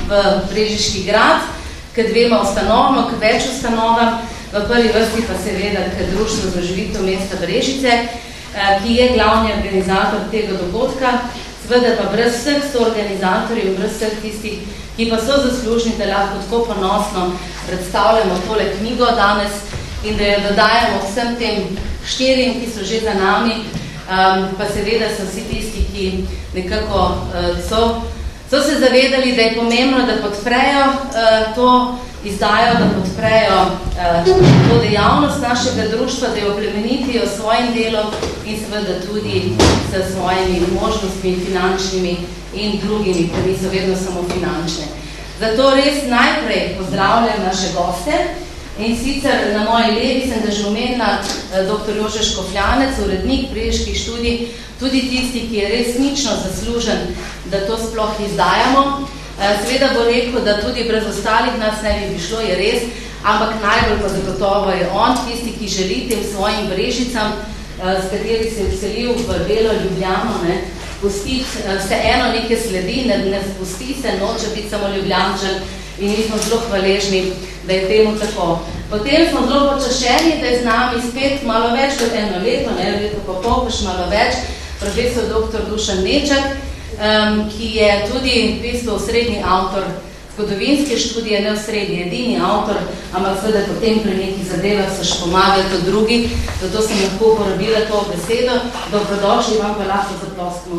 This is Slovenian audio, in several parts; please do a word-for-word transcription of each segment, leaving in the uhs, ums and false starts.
v Brežiški grad, k dvema ustanovama, k več ustanovam, v prvi vrsti pa seveda k Društvu za oživitev mesta Brežice, ki je glavni organizator tega dogodka, seveda pa brez vseh soorganizatorjev, brez vseh tistih, ki pa so zaslužni, da lahko tako ponosno predstavljamo tole knjigo danes in da jo dodajamo vsem tem štirim, ki so že za nami, um, pa seveda so vsi tisti, ki nekako uh, so, so se zavedali, da je pomembno, da podprejo uh, to izdajo, da podprejo uh, to dejavnost našega društva, da jo oplemenitijo s svojim delom in seveda tudi s svojimi možnostmi, finančnimi in drugimi, ki niso vedno samo finančne. Zato res najprej pozdravljam naše goste in sicer na moji levi sem da že omenila doktor Jože Škofljanec, urednik Brežiških študij, tudi tisti, ki je resnično zaslužen, da to sploh izdajamo. Seveda bo rekel, da tudi brez ostalih nas ne bi šlo, je res, ampak najbolj pa zagotovo je on, tisti, ki želi tem svojim Brežicam, s kateri se je vselil v Belo Ljubljano, ne, pustiti vse eno neke sledi, ne, ne spusti se, noče biti samo Ljubljančan in mi smo zelo hvaležni, da je temu tako. Potem smo zelo počašeni, da je z nami spet malo več kot eno leto, ne, leto pa pol, pa še malo več, profesor doktor Dušan Nečak, um, ki je tudi v bistvu osrednji avtor zgodovinske študije, ne osrednji, edini avtor, ampak seveda potem pri nekih zadevah so še pomagali tudi drugi, zato sem lahko uporabila to besedo. Dobrodošli, vam pa lahko zaploskamo.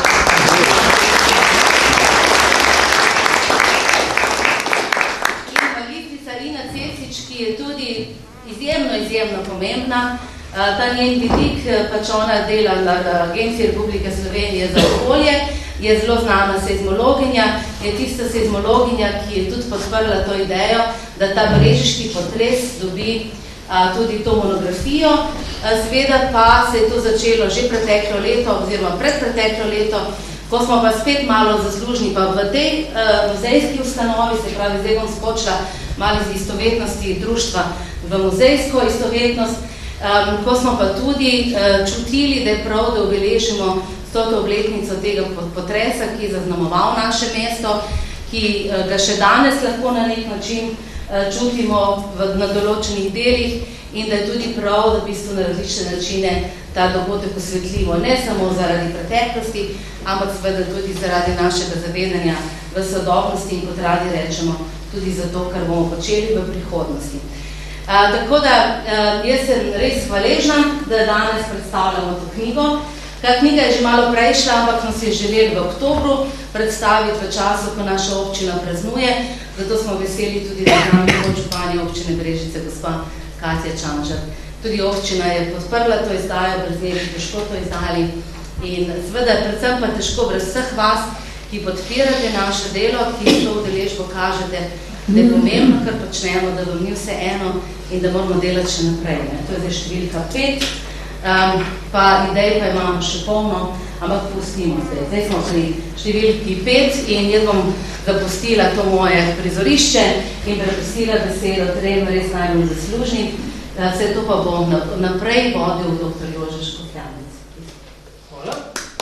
In magistrica Ina Cecič, ki je tudi izjemno, izjemno pomembna. Ta njen vidik, pač ona dela na Agenciji Republike Slovenije za okolje, je zelo znana seizmologinja, je tista seizmologinja, ki je tudi podprla to idejo, da ta brežiški potres dobi a, tudi to monografijo. Seveda pa se je to začelo že preteklo leto, oziroma predpreteklo leto, ko smo pa spet malo zaslužni, pa v tej a, muzejski ustanovi, se pravi, zdaj bom skočila malo iz istovetnosti društva v muzejsko istovetnost, a, ko smo pa tudi a, čutili, da je prav, da obeležimo stoto obletnico tega potresa, ki je zaznamoval naše mesto, ki ga še danes lahko na nek način čutimo v, na določenih delih in da je tudi prav, da v bistvu na različne načine ta dogodek osvetljivo, ne samo zaradi preteklosti, ampak seveda tudi zaradi našega zavedanja v sodobnosti in kot radi rečemo, tudi zato, kar bomo počeli v prihodnosti. A, tako da a, jaz sem res hvaležna, da danes predstavljamo to knjigo. Ta knjiga je že malo prej šla, ampak smo si želeli v oktobru predstaviti v času, ko naša občina praznuje, zato smo veseli tudi, da z nami podžupanja občine Brežice, gospa Katja Čanžar. Tudi občina je podprla to izdajo, brez nje bi težko to izdali in seveda predvsem pa težko brez vseh vas, ki podpirate naše delo, ki to udeležbo kažete, da je pomembno, kar počnemo, da vam ni vse eno in da moramo delati še naprej. Ne? To je zdaj številka pet. Um, pa idej pa imamo še polno, ampak pustimo zdaj. Zdaj smo pri številki pet in jaz bom zapustila to moje prizorišče in prepustila besedo trem res najbolj zaslužni. Vse to pa bom naprej vodil doktor Jože Škofljanec. Hvala.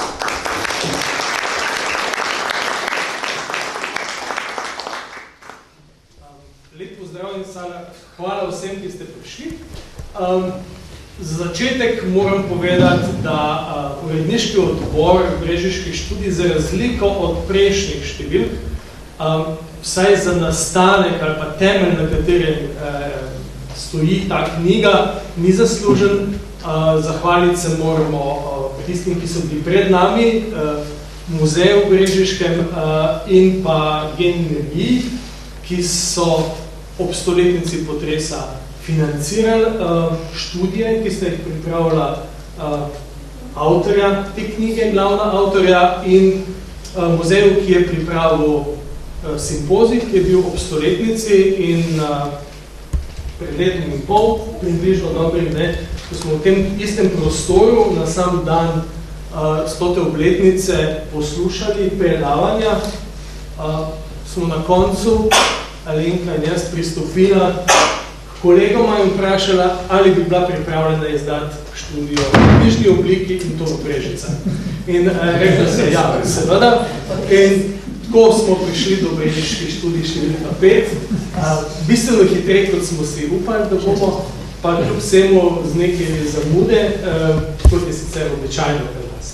Lep pozdrav in hvala vsem, ki ste prišli. Um, Za začetek moram povedati, da uh, uredniški odbor Brežiških študij za razliko od prejšnjih številk, um, vsaj za nastanek ali pa temelj, na katerem uh, stoji ta knjiga, ni zaslužen. Uh, zahvaliti se moramo uh, tistim, ki so bili pred nami, uh, muzeju v Brežiškem uh, in pa Gen energiji, ki so ob stoletnici potresa financirali uh, študije, ki ste jih pripravila uh, avtorja te knjige, glavna avtorja in uh, muzeju, ki je pripravil uh, simpozij, ki je bil ob stoletnici in uh, pred letom in pol, približno dobrih, ne, ko smo v tem istem prostoru na sam dan uh, stote obletnice poslušali predavanja, uh, smo na koncu, Alenka in jaz, pristopila kolegoma in vprašala, ali bi bila pripravljena izdati študijo v knjižni obliki in to v Brežicah. In uh, rekla se, ja, seveda. In Tako smo prišli do brežiški študij številka pet. Bistveno hitreje, kot smo si upali, da bomo, pa kljub vsemu z nekaj zamude, kot je sicer običajno pri nas.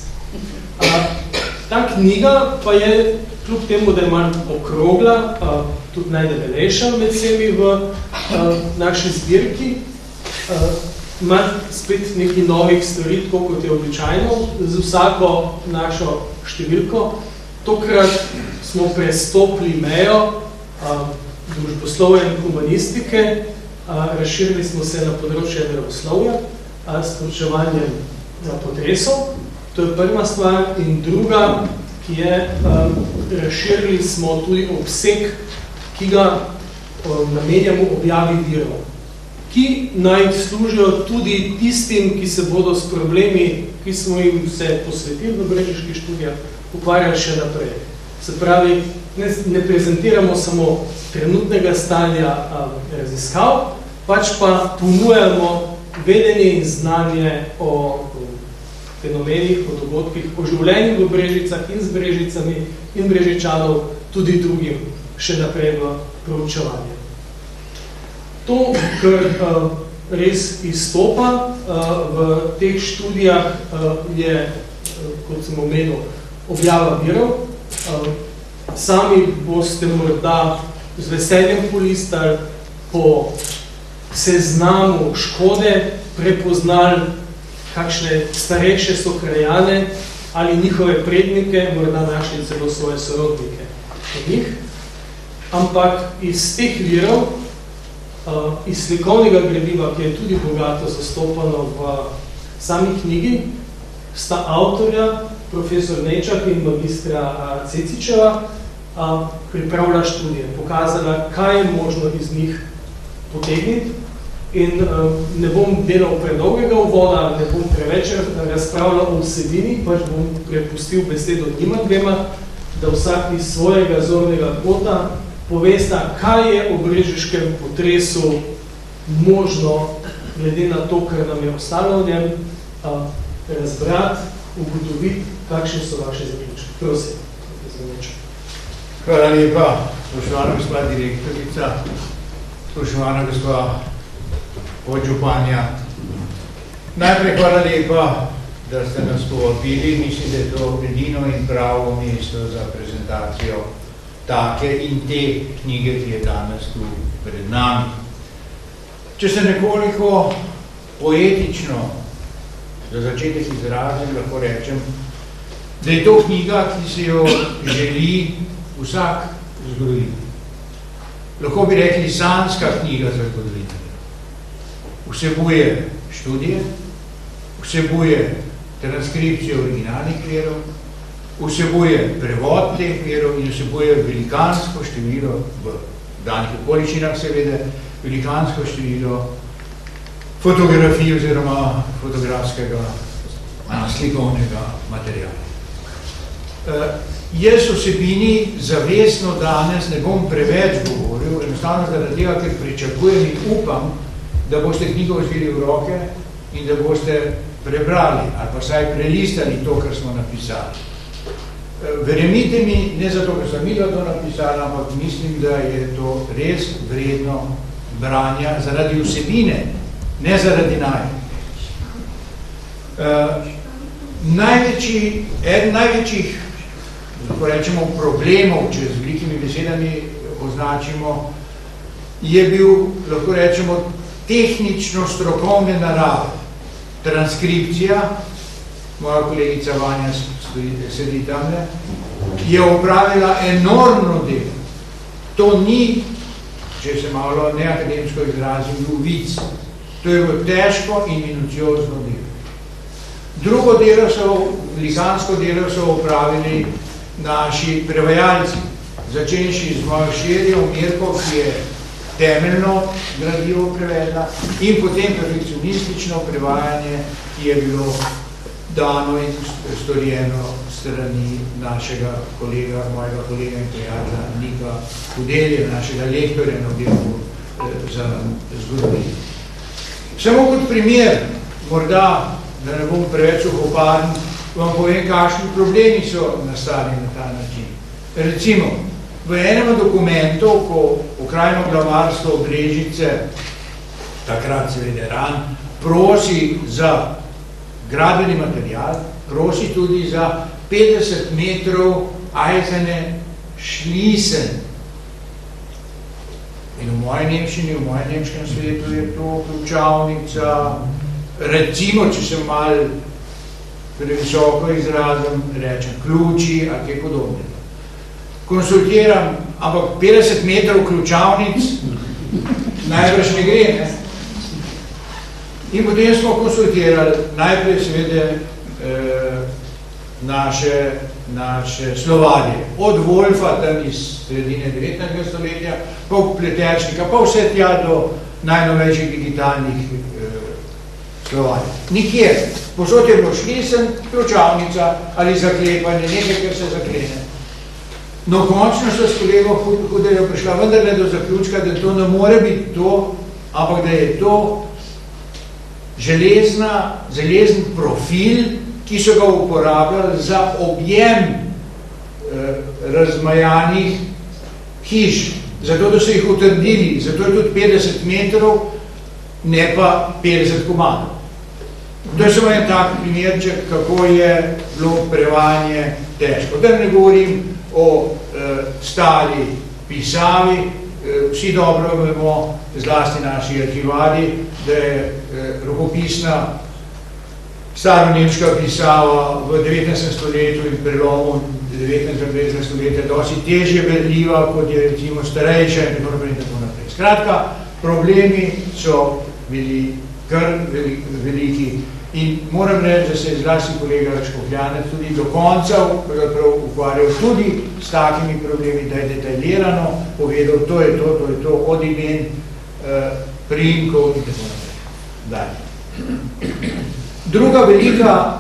Ta knjiga pa je, kljub temu, da je manj okrogla, tudi najdebelejša med vsemi v naši zbirki, ima spet nekaj novih stvari, tako kot je običajno, z vsako našo številko. Tokrat smo prestopili mejo družboslovja in humanistike, razširili smo se na področje naravoslovja s poučevanjem potresov. To je prva stvar. In druga, ki je, razširili smo tudi obseg, ki ga namenjamo objavi virov, ki naj služijo tudi tistim, ki se bodo s problemi, ki smo jim se posvetili v brežiških študijah, ukvarjali še naprej. Se pravi, ne, ne prezentiramo samo trenutnega stanja a, raziskav, pač pa ponujamo vedenje in znanje o, o fenomenih, o dogodkih, o življenju v Brežicah in z Brežicami in Brežičanov tudi drugim še naprej v proučevanje. To, kar a, res izstopa a, v teh študijah, a, je, a, kot sem omenil, objava virov. Sami boste morda z veseljem polistali po seznamu škode, prepoznali, kakšne starejše so krajane ali njihove prednike, morda našli celo svoje sorodnike od njih. Ampak iz teh virov, iz slikovnega gradiva, ki je tudi bogato zastopano v sami knjigi, sta avtorja, profesor Nečak in magistra Cecičeva, pripravila študije, pokazala, kaj je možno iz njih potegniti. In ne bom delal predolgega uvoda, ne bom preveč razpravljal o vsebini, pač bom prepustil besedo njima dvema, da vsak iz svojega zornega kota povesta, kaj je o brežiškem potresu možno, glede na to, kar nam je ostalo v njem, razbrati, ugotoviti, kakšne so vaše zaključke. Prosim, Nečak. Hvala lepa, spoštovana gospa direktorica, spoštovana gospa podžupanja. Najprej hvala lepa, da ste nas povabili. Mislim, da je to edino in pravo mesto za prezentacijo take in te knjige, ki je danes tu pred nami. Če se nekoliko poetično za začetek izrazim, lahko rečem, da je to knjiga, ki se jo želi vsak zgodovinar. Lahko bi rekli sanjska knjiga za zgodovinarja. Vsebuje študije, vsebuje transkripcijo originalnih virov, vsebuje prevod teh virov in vsebuje velikansko število, v danih okoliščinah seveda, velikansko število fotografij oziroma fotografskega slikovnega materijala. Jaz vsebini zavestno danes ne bom preveč govoril, enostavno zaradi tega, ker pričakujem in upam, da boste knjigo vzeli v roke in da boste prebrali ali pa vsaj prelistali to, kar smo napisali. Verjemite mi, ne zato, ker sem midva to napisala, ampak mislim, da je to res vredno branja zaradi vsebine, ne zaradi naj. Uh, največji, eden največjih, lahko rečemo, problemov, če z velikimi besedami označimo, je bil, lahko rečemo, tehnično strokovne narave. Transkripcija, moja kolegica Vanja sedi tamle, je opravila enormno delo. To ni, če se malo neakademsko izrazim, bil vic. To je bilo težko in minuciozno delo. Drugo delo so, velikansko delo so opravili naši prevajalci, začenši z mojo širjo Mirko, ki je temeljno gradivo prevedla, in potem perfekcionistično prevajanje, ki je bilo dano in storjeno strani našega kolega, mojega kolega in prijatelja Nika Hudelja, našega lektorja na oddelku za zgodovino. Samo kot primer, morda, da ne bom preveč ohoparen, vam povem, kakšni problemi so nastali na ta način. Recimo, v enem dokumentu, ko okrajno glavarstvo Brežice, takrat seveda ran, prosi za gradbeni material, prosi tudi za petdeset metrov ajzene šlisen. In v moji nemščini, v mojem nemškem svetu je to ključavnica, recimo, če sem malo previsoko izrazim, rečem ključi ali kaj podobnega. Konsultiram, ampak petdeset metrov ključavnic najbrž ne gre, ne? In potem smo konsultirali najprej seveda eh, naše, naše Slovarje, od Wolfa tam iz sredine devetnajstega stoletja, pa Pleteršnika, pa vse tja do najnovejših digitalnih eh, Slovarjev. Nikjer. Posod je bilo šlisen, ključavnica ali zaklepanje, nekaj, kar se zaklene. No, končno so s kolego Huderjo prišla vendarle do zaključka, da to ne more biti to, ampak da je to železna, železen profil, ki so ga uporabljali za objem eh, razmajanih hiš, zato da so jih utrdili, zato je tudi petdeset metrov, ne pa petdeset komadov. To je samo en tak primerček, kako je bilo prevajanje težko. Da ne govorim o e, stari pisavi, e, vsi dobro vemo, zlasti naši arhivari, da je e, rokopisna staronemška pisava v devetnajstem stoletju in prelomu devetnajstega dvajsetega stoletja dosti težje berljiva, kot je recimo starejša in tako naprej in tako naprej. Skratka, problemi so bili kar veliki. In moram reči, da se je zlasti kolega Škofljanec tudi do konca ukvarjal tudi s takimi problemi, da je detaljirano povedal, to je to, to je to, od imen, eh, priimkov in tako naprej. Druga velika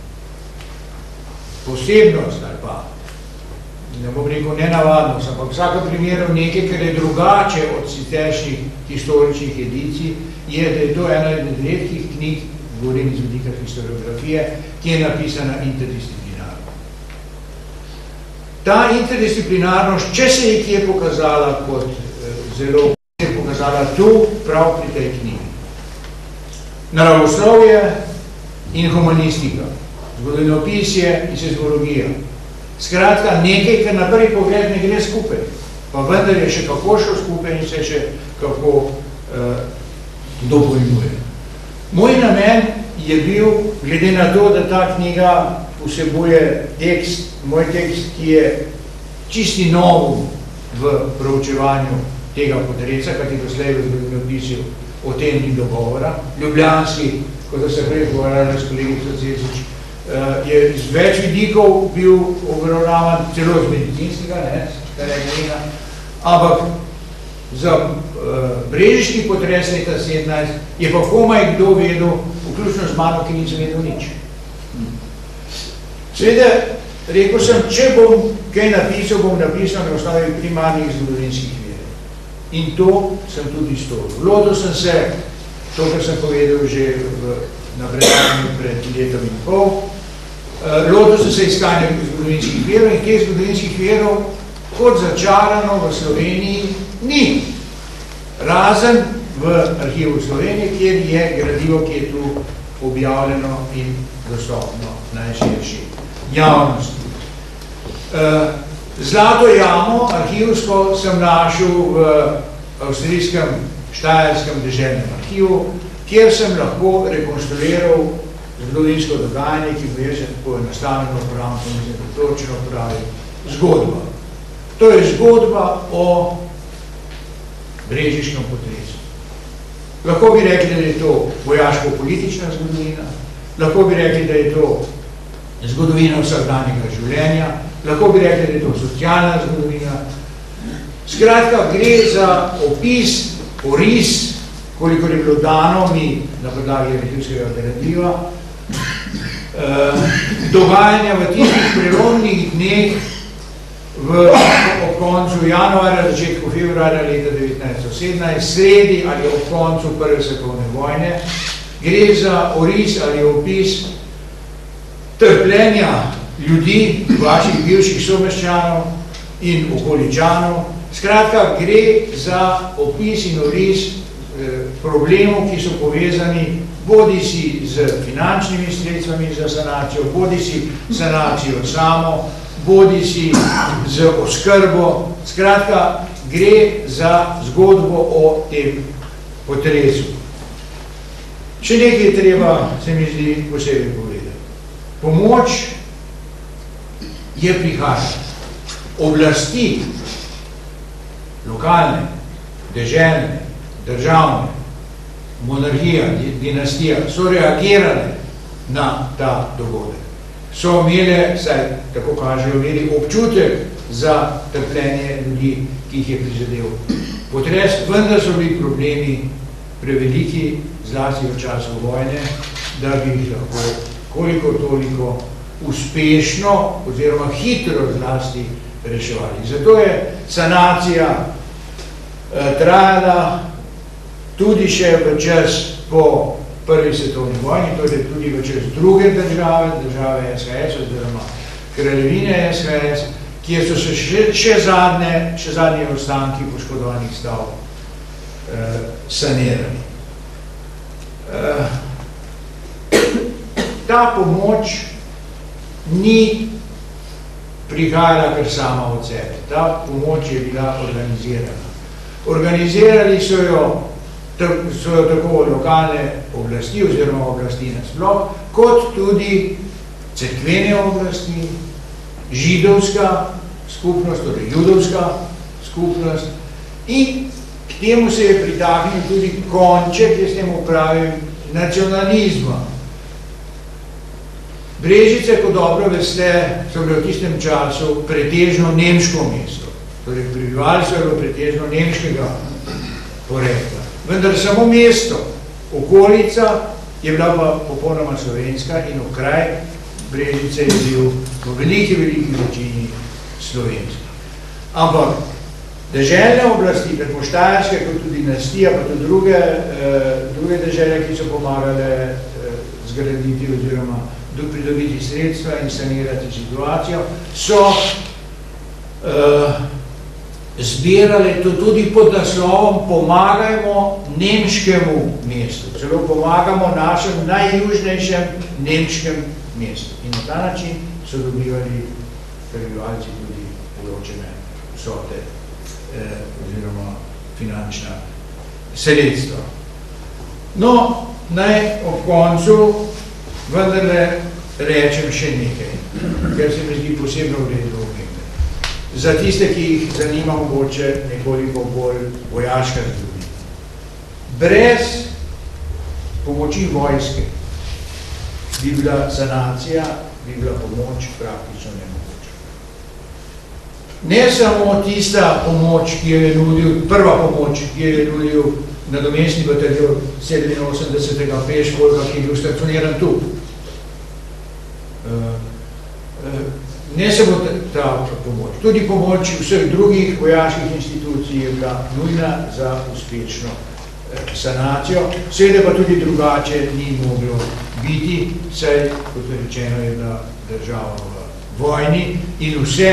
posebnost, ali pa, ne bom rekel nenavadnost, ampak v vsakem primeru nekaj, kar je drugače od siceršnjih historičnih edicij, je, da je to ena od redkih knjig, govorim iz vidika historiografije, ki je napisana interdisciplinarno. Ta interdisciplinarnost, če se je kje pokazala kot eh, zelo, je pokazala tu, prav pri tej knjigi. Naravoslovje in humanistika, zgodovinopisje in seizmologija. Skratka, nekaj, kar na prvi pogled ne gre skupaj, pa vendar je še kako šlo skupaj in se še kako eh, dopolnjuje. Moj namen je bil, glede na to, da ta knjiga vsebuje tekst, moj tekst, ki je čisti nov v proučevanju tega podreca, kajti doslej v zgodovinopisju o tem ni dogovora. Ljubljanski, kot da se prej govorili s kolegico Cesič, je iz več vidikov bil obravnavan, celo z medicinskega, ne, kar je gleda, ampak za uh, brežiški potres leta sedemnajst je pa komaj kdo vedel, vključno z mano, ki nisem vedel nič. Seveda, rekel sem, če bom kaj napisal, bom napisal na osnovi primarnih zgodovinskih virov. In to sem tudi storil. Lotil sem se, to, kar sem povedal že v, na predavanju pred letom in pol, uh, lotil sem se iskanja zgodovinskih virov in teh zgodovinskih virov kot začarano v Sloveniji ni. Razen v arhivu Slovenije, kjer je gradivo, ki je tu objavljeno in dostopno najširši javnosti. Zlato jamo arhivsko sem našel v avstrijskem štajerskem deželnem arhivu, kjer sem lahko rekonstruiral zgodovinsko dogajanje, ki bo je še tako enostavno upravno, mislim, da točno pravi zgodba. To je zgodba o brežiškem potresu. Lahko bi rekli, da je to vojaško-politična zgodovina, lahko bi rekli, da je to zgodovina vsakdanjega življenja, lahko bi rekli, da je to socialna zgodovina. Skratka, gre za opis, oris, koliko je bilo dano mi na podlagi arhivskega gradiva, eh, dogajanja v tistih prelomnih dneh v ob koncu januarja, začetku februarja leta devetnajststo sedemnajst, sredi ali ob koncu prve svetovne vojne. Gre za oris ali opis trpljenja ljudi, vaših bivših someščanov, in okoličanov. Skratka, gre za opis in oris problemov, ki so povezani bodi si z finančnimi sredstvami za sanacijo, bodi si sanacijo samo, bodi si z oskrbo. Skratka, gre za zgodbo o tem potresu. Še nekaj je treba, se mi zdi, posebej povedati. Pomoč je prihajala. Oblasti, lokalne, deželne, državne, monarhija, dinastija, so reagirale na ta dogodek. So imele, saj tako kažejo, imeli občutek za trpljenje ljudi, ki jih je prizadel potres, vendar so bili problemi preveliki, zlasti v času vojne, da bi jih lahko koliko toliko uspešno oziroma hitro zlasti reševali. Zato je sanacija eh, trajala tudi še v čas po prvi svetovni vojni, torej tudi v čas druge države, države S H S oziroma kraljevine S H S, kjer so se še, še zadnje, še zadnje ostanki poškodovanih stav eh, sanirali. Eh, ta pomoč ni prihajala kar sama od sebe. Ta pomoč je bila organizirana. Organizirali so jo, so jo tako lokalne oblasti oziroma oblasti nasploh, kot tudi cerkvene oblasti, židovska skupnost, torej judovska skupnost, in k temu se je pritahnil tudi konček, jaz temu pravim, nacionalizma. Brežice, kot dobro veste, so bile v tistem času pretežno nemško mesto. Torej, prebivalstvo je bilo pretežno nemškega porekla. Vendar samo mesto, okolica je bila pa popolnoma slovenska in okraj Brežice je bil v veliki, veliki večini slovenski. Ampak deželne oblasti, tako Štajerske, kot tudi dinastija, pa tudi druge, eh, druge dežele, ki so pomagale eh, zgraditi oziroma pridobiti sredstva in sanirati situacijo, so uh, zbirali to tudi pod naslovom pomagajmo nemškemu mestu. Celo pomagamo našem najjužnejšem nemškem mestu. In na ta način so dobivali prebivalci tudi določene vsote eh, oziroma finančna sredstva. No, naj ob koncu vendarle rečem še nekaj, ker se mi zdi posebno vredno omembe. Za tiste, ki jih zanima mogoče nekoliko bolj vojaška zgodovina. Brez pomoči vojske bi bila sanacija, bi bila pomoč praktično nemogoča. Ne samo tista pomoč, ki jo je nudil, prva pomoč, ki jo je nudil nadomestni bataljon sedeminosemdesetega peškolka, ki je bil stationiran tu. Ne samo ta pomoč, tudi pomoč vseh drugih vojaških institucij je bila nujna za uspešno sanacijo, seveda pa tudi drugače ni moglo biti, saj, kot rečeno, je bila država v vojni in vse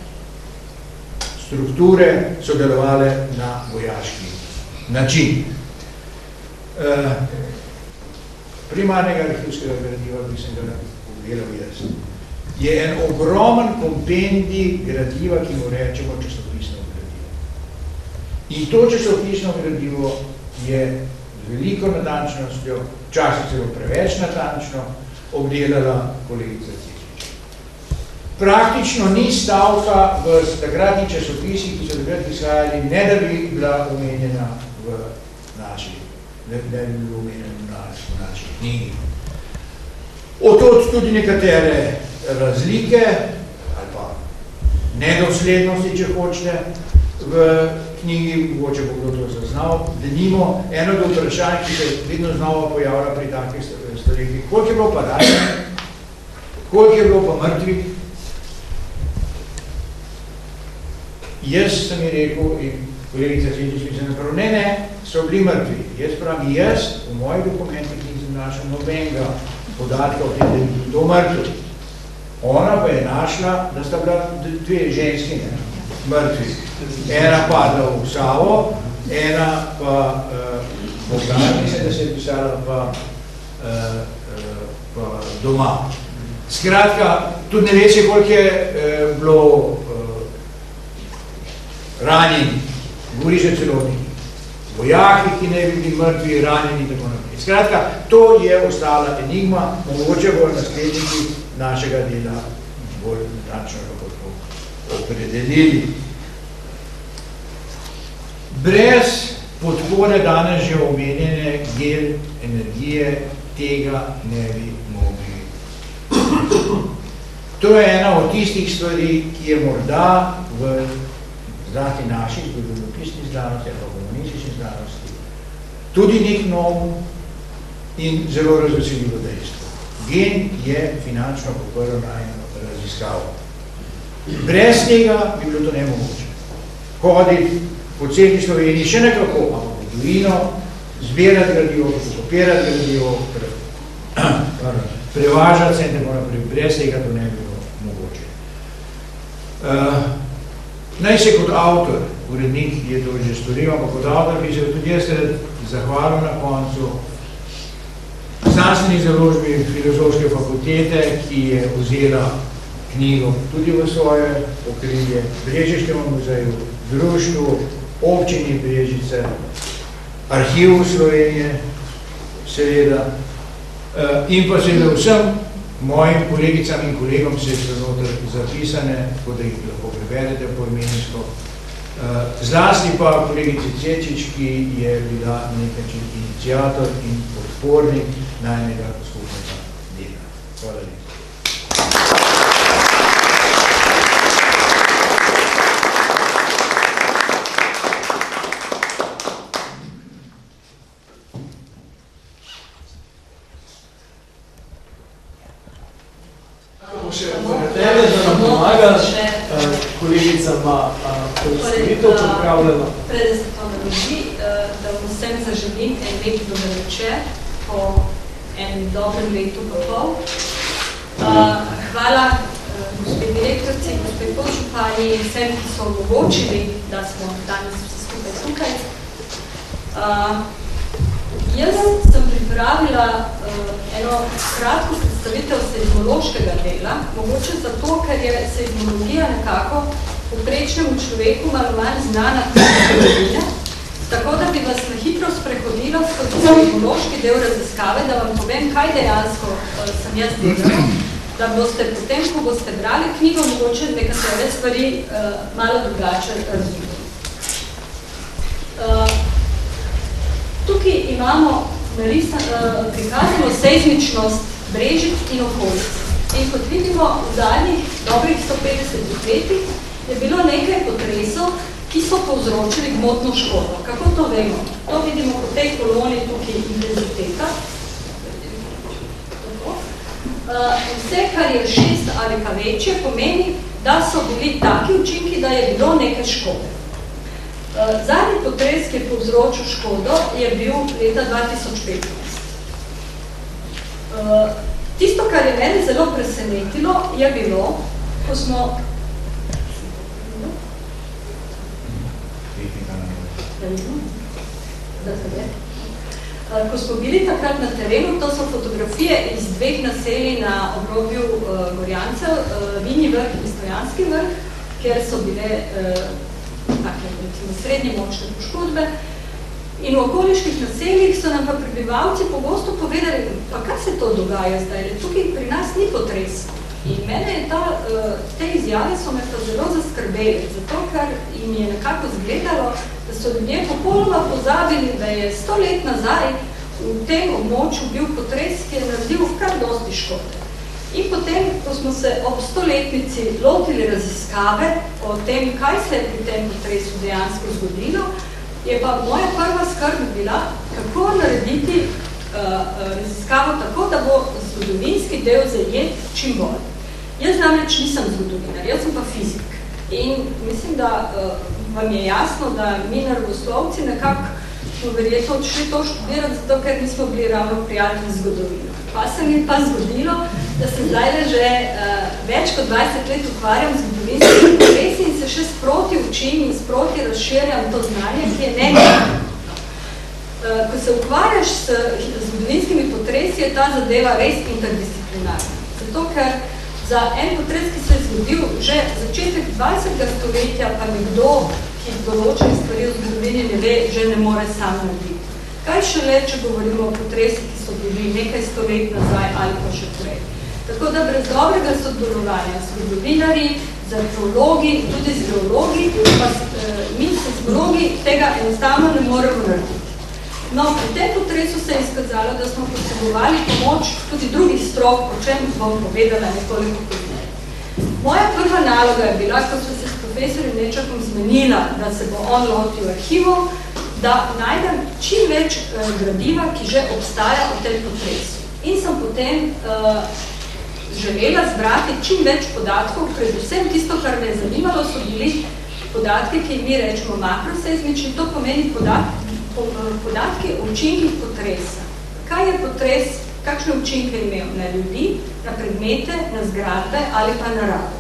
strukture so delovale na vojaški način. Uh, primarnega arhivskega gradiva, bi sem ga pogledal jaz, je en ogromen kompendij gradiva, ki mu rečemo časopisno gradivo. In to časopisno gradivo je z veliko natančnostjo, včasih celo preveč natančno, obdelala kolegica Cihlič. Praktično ni stavka v takratnih časopisih, ki so takrat izhajali, ne da bi bila omenjena v naši, ne da bi bilo omenjeno v naši, v naši knjigi. Otod tudi nekatere razlike, ali pa nedoslednosti, če hočete, v knjigi, mogoče bo kdo to zaznal, denimo eno od vprašanj, ki se vedno znova pojavlja pri takih stvarih. Koliko je bilo pa ranjenih, koliko je bilo pa mrtvih? Jaz sem ji rekel, in kolegica Cihlič mi se naprav, ne, ne, so bili mrtvi. Jaz pravim, jaz v mojih dokumentih nisem našel nobenega podatka o tem, da bi to mrtvi. Ona pa je našla, da sta bila dve ženski, ne? mrtvi. Ena padla v Savo, ena pa Bogdan, mislim, da se je pisala pa, pa doma. Skratka, tudi ne ve se, koliko je bilo ranjeni, govori se celo vojaki, ki ne bi bili mrtvi, ranjeni in tako naprej. Skratka, to je ostala enigma, mogoče bolj nasledniki našega dela bolj natančno kako to opredelili. Brez podpore danes že omenjene gel energije tega ne bi mogli. To je ena od tistih stvari, ki je morda v zlati naših zgodovinopisnih znanosti ali komunističnih znanosti tudi nek nov in zelo razveseljivo dejstvo. Gen je finančno podprl najno raziskavo. Brez tega bi bilo to nemogoče. Hoditi po celi Sloveniji še nekako, ampak v tujino, zbirati gradivo, kopirati gradivo, prevažati se in tako naprej. Brez tega to ne bi bilo mogoče. Uh, naj se kot avtor, urednik je to že storil, ampak kot avtor bi se tudi jaz zahvalil na koncu znanstveni založbi Filozofske fakultete, ki je vzela knjigo tudi v svoje okrilje, Brežiškemu muzeju, društvu, občini Brežice, arhivu Slovenije, seveda, in pa seveda vsem mojim kolegicam in kolegom se so noter zapisane, tako da jih lahko preberete poimensko. Zlasti pa kolegici Cečič, ki je bila nekaj iniciator in podpornik najnega skupnega dela. Hvala lepa. Tebe, da nam pomagaš, kolegica ima predstavitev pripravljeno. Preden se to naredi, da vam vsem zaželim en lep dober večer po enem dobrem letu pa pol. Hvala gospe direktorci, gospe podžupani in vsem, ki so omogočili, da smo danes vsi skupaj tukaj. Jaz sem pripravila uh, eno kratko predstavitev seizmološkega dela, mogoče zato, ker je seizmologija nekako povprečnemu človeku malo manj znana zgodovina, tako da bi vas na hitro sprehodila skozi seizmološki del raziskave, da vam povem, kaj dejansko uh, sem jaz delala, da boste potem, ko boste brali knjigo, mogoče nekatere stvari uh, malo drugače razumeli. Uh, Tukaj imamo narisan, uh, prikazano seizmičnost Brežic in okolic. In kot vidimo, v zadnjih dobrih sto petdesetih letih je bilo nekaj potresov, ki so povzročili gmotno škodo. Kako to vemo? To vidimo po tej koloni tukaj intenziteta. Uh, vse, kar je šest ali ka večje, pomeni, da so bili taki učinki, da je bilo nekaj škode. Zadnji potres, ki je povzročil škodo, je bil leta dva tisoč petnajst. Tisto, kar je mene zelo presenetilo, je bilo, ko smo... Ko smo bili takrat na terenu, to so fotografije iz dveh naselij na obrobju Gorjancev, Vinji vrh in Stojanski vrh, kjer so bile take, recimo, srednje močne poškodbe. In v okoliških naseljih so nam pa prebivalci pogosto povedali, pa kaj se to dogaja zdaj, tukaj pri nas ni potres. In mene je ta, te izjave so me pa zelo zaskrbeli, zato ker jim je nekako zgledalo, da so ljudje popolnoma pozabili, da je sto let nazaj v tem območju bil potres, ki je naredil kar dosti škode. In potem, ko smo se ob stoletnici lotili raziskave o tem, kaj se je pri tem potresu dejansko zgodilo, je pa moja prva skrb bila, kako narediti uh, raziskavo tako, da bo zgodovinski del zajet čim bolj. Jaz namreč nisem zgodovinar, jaz sem pa fizik. In mislim, da uh, vam je jasno, da mi naravoslovci nekako smo verjetno odšli to študirati, zato ker nismo bili ravno prijatelji z zgodovino. Pa se mi pa zgodilo, da sem zdaj že uh, več kot dvajset let ukvarjam z zgodovinskimi potresi in se še sproti učim in sproti razširjam to znanje, ki je nekaj. Ko se ukvarjaš s zgodovinskimi potresi, je ta zadeva res interdisciplinarna. Zato, ker za en potres, ki se je zgodil že začetek dvajsetega stoletja, pa nekdo, ki določene stvari v zgodovini ne ve, že ne more sam narediti. Kaj šele, če govorimo o potresi, ki so bili nekaj stolet nazaj ali pa še prej. Tako da brez dobrega sodelovanja s zgodovinarji, z arheologi, tudi z geologi, pa eh, mi seizmologi tega enostavno ne moremo narediti. No, pri tem potresu se je izkazalo, da smo potrebovali pomoč tudi drugih strok, o čem bom povedala nekoliko pozneje. Moja prva naloga je bila, ko sem se s profesorjem Nečakom zmenila, da se bo on lotil arhivov, da najdem čim več eh, gradiva, ki že obstaja o tem potresu. In sem potem eh, želela zbrati čim več podatkov, predvsem tisto, kar me je zanimalo, so bili podatki, ki mi rečemo makroseizmični, to pomeni podatki, podatki o učinkih potresa. Kaj je potres, kakšne učinke imel na ljudi, na predmete, na zgradbe ali pa na naravo.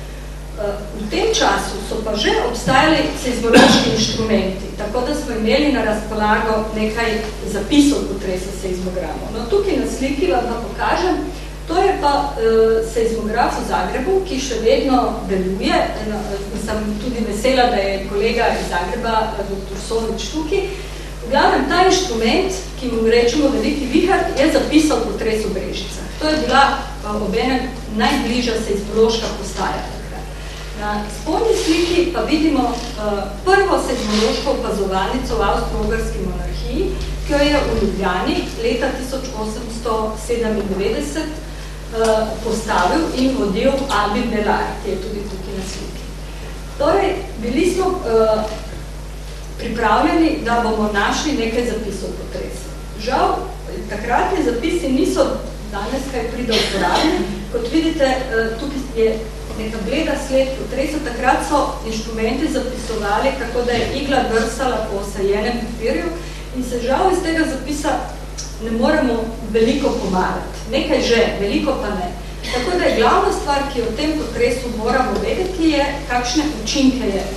V tem času so pa že obstajali seizmološki inštrumenti, tako da smo imeli na razpolago nekaj zapisov potresa seizmogramov. No, tukaj na sliki vam pa pokažem, to je pa uh, seizmograf v Zagrebu, ki še vedno deluje. Sem tudi vesela, da je kolega iz Zagreba, doktor Sovič, tukaj. V glavnem, ta inštrument, ki mu rečemo veliki vihar, je zapisal potres v Brežicah. To je bila uh, obenem najbližja seizmološka postaja. Na spodnji sliki pa vidimo uh, prvo seizmološko opazovalnico v Avstro-Ogrski monarhiji, ki jo je v Ljubljani leta tisoč osemsto sedemindevetdeset uh, postavil in vodil Albin Belar, ki je tudi tukaj na sliki. Torej, bili smo uh, pripravljeni, da bomo našli nekaj zapisov potresa. Žal, takratni zapisi niso danes kaj pride uporabni. Kot vidite, uh, tukaj je neka bleda sled potresa, takrat so inštrumenti zapisovali, kako da je igla drsala po osajenem papirju in se žal iz tega zapisa ne moremo veliko pomagati. Nekaj že, veliko pa ne. Tako da je glavna stvar, ki o tem potresu moramo vedeti, je, kakšne učinke je.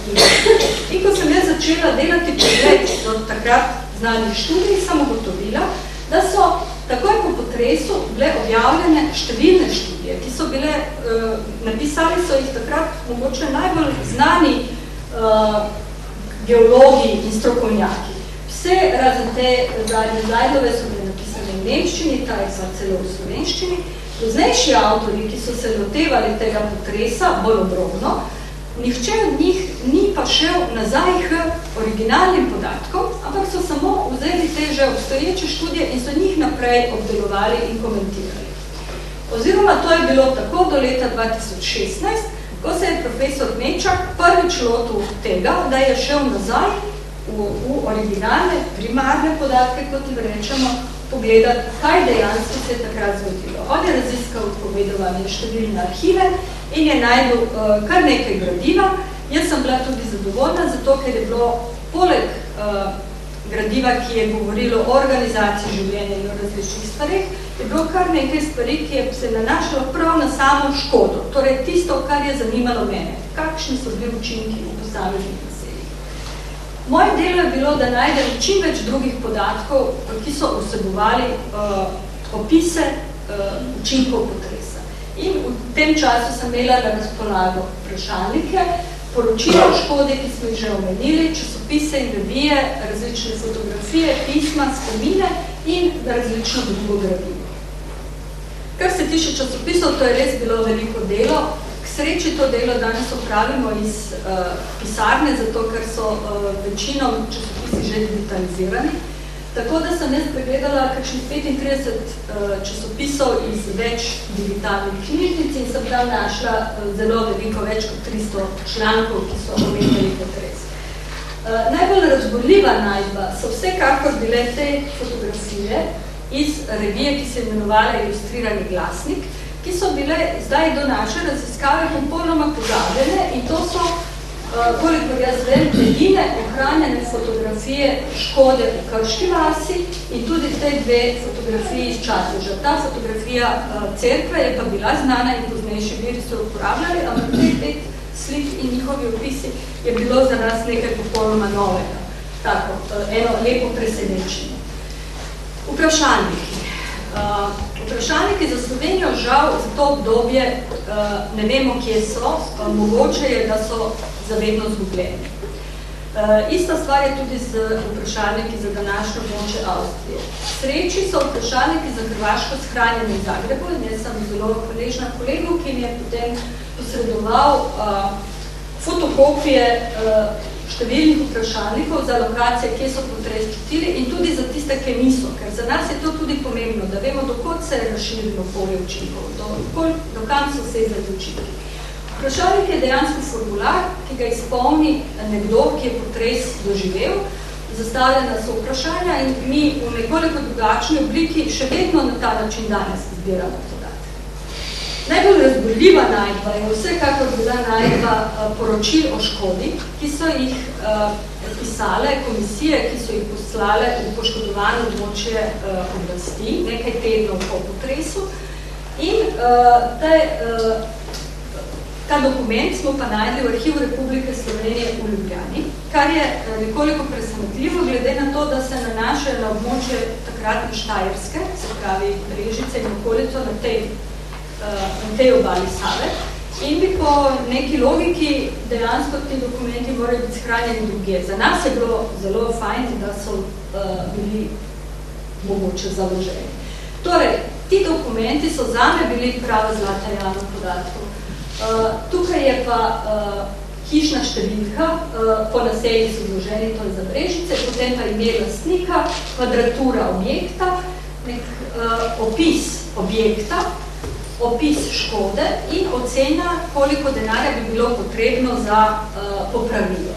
In ko sem jaz začela delati pregled do takrat znanih študij, sem ugotovila, da so takoj po potresu bile objavljene številne študije, ki so bile, uh, napisali so jih takrat mogoče najbolj znani uh, geologi in strokovnjaki. Vse razen te zadnje zajdove so bile napisane v nemščini, ta je pa celo v slovenščini. Poznejši avtori, ki so se lotevali tega potresa bolj obrobno, nihče od njih ni pa šel nazaj k originalnim podatkom, ampak so samo vzeli te že obstoječe študije in so njih naprej obdelovali in komentirali. Oziroma to je bilo tako do leta dva tisoč šestnajst, ko se je profesor Nečak prvič lotil tega, da je šel nazaj v, v originalne, primarne podatke, kot jim rečemo, pogledati, kaj dejansko se je takrat zgodilo. On je raziskal odpovedovanje številne arhive in je najdel uh, kar nekaj gradiva. Jaz sem bila tudi zadovoljna, zato ker je bilo poleg uh, gradiva, ki je govorilo o organizaciji življenja in o različnih stvarih, je bilo kar nekaj stvari, ki je se nanašalo prav na samo škodo. Torej tisto, kar je zanimalo mene. Kakšni so bili učinki v posameznih naseljih. Moje delo je bilo, da najdem čim več drugih podatkov, ki so vsebovali uh, opise uh, učinkov potresa. In v tem času sem imela na razpolago vprašalnike, poročila o škodi, ki smo jih že omenili, časopise in revije, različne fotografije, pisma, spomine in različno drugo gradivo. Kar se tiče časopisov, to je res bilo veliko delo. K sreči to delo danes opravimo iz uh, pisarne, zato ker so uh, večinom časopisi že digitalizirani. Tako da sem jaz pregledala kakšnih petintrideset uh, časopisov iz več digitalnih knjižnic in sem tam našla uh, zelo veliko, več kot tristo člankov, ki so omenjali potres. Uh, najbolj razborljiva najdba so vsekakor bile te fotografije iz revije, ki se imenovala Ilustrirani glasnik, ki so bile zdaj do naše raziskave popolnoma pozabljene in to so kolikor jaz vem, edine ohranjene fotografije Škode v Krški vasi in tudi te dve fotografiji iz Čateža. Ta fotografija cerkve je pa bila znana in poznejši viri so uporabljali, ampak teh pet slik in njihovi opisi je bilo za nas nekaj popolnoma novega. Tako, eno lepo presenečenje. Vprašalniki. Uh, vprašalniki za Slovenijo žal za to obdobje uh, ne vemo, kje so, uh, mogoče je, da so zavedno zgubljeni. Uh, ista stvar je tudi z vprašalniki za današnjo območje Avstrije. Sreči so vprašalniki za Hrvaško shranjeni v Zagrebu in jaz sem zelo hvaležna kolegu, ki mi je potem posredoval uh, fotokopije uh, številnih vprašalnikov za lokacije, kje so potres čutili in tudi za tiste, ki niso, ker za nas je to tudi pomembno, da vemo, dokod se je razširilo polje učinkov, do, do kam so sezali učinki. Vprašalnik je dejansko formular, ki ga izpolni nekdo, ki je potres doživel, zastavljena so vprašanja in mi v nekoliko drugačni obliki še vedno na ta način danes zbiramo podatke. Najbolj razborljiva najdba je vsekakor bila najdba poročil o škodi, ki so jih uh, pisale komisije, ki so jih poslale v poškodovano območje uh, oblasti, nekaj tednov po potresu. In uh, te, uh, ta dokument smo pa najdli v Arhivu Republike Slovenije v Ljubljani, kar je uh, nekoliko presenetljivo, glede na to, da se nanaša na območje takratne Štajerske, se pravi Brežice in okolico na tej na tej obali Save in bi po neki logiki dejansko ti dokumenti morajo biti shranjeni drugje. Za nas je bilo zelo fajn, da so uh, bili mogoče založeni. Torej, ti dokumenti so zame bili prava zlata javna podatkov. Uh, tukaj je pa uh, hišna številka, uh, po naselji so zloženi, to je za Brežice, potem pa ime lastnika, kvadratura objekta, nek uh, opis objekta, opis škode in ocena, koliko denarja bi bilo potrebno za uh, popravilo.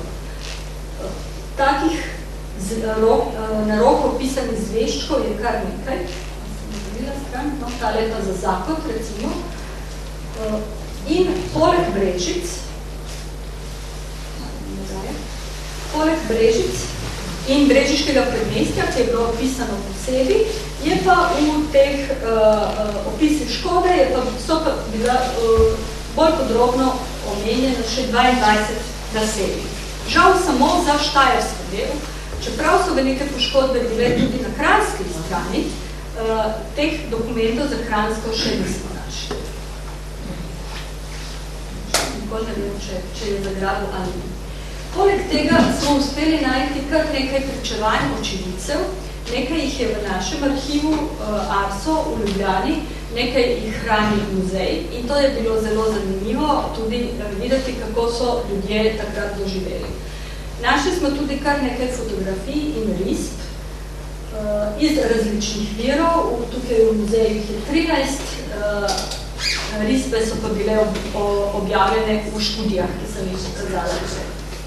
Takih z, rok, uh, na rok opisanih zveščkov je kar nekaj. Stran, no, ta leta za zakot, recimo. Uh, in poleg Brežic, poleg Brežic in Brežiškega predmestja, ki je bilo opisano posebej, je pa v teh uh, opisih škode, je pa, so pa bila uh, bolj podrobno omenjeno še dvaindvajset naselij. Žal samo za Štajersko del, čeprav so velike poškodbe bile tudi na kranjski strani, uh, teh dokumentov za Kranjsko še nismo našli. Nikoli ne vem, če, če je zagrabil ali ne. Poleg tega smo uspeli najti kar nekaj pričevanj očividcev, nekaj jih je v našem arhivu uh, Arso v Ljubljani, nekaj jih hrani muzej in to je bilo zelo zanimivo tudi uh, videti, kako so ljudje takrat doživeli. Našli smo tudi kar nekaj fotografij in risb uh, iz različnih virov, tukaj v muzeju jih je trinajst, uh, risbe so pa bile ob, objavljene v študijah, ki sem jih pokazala vse.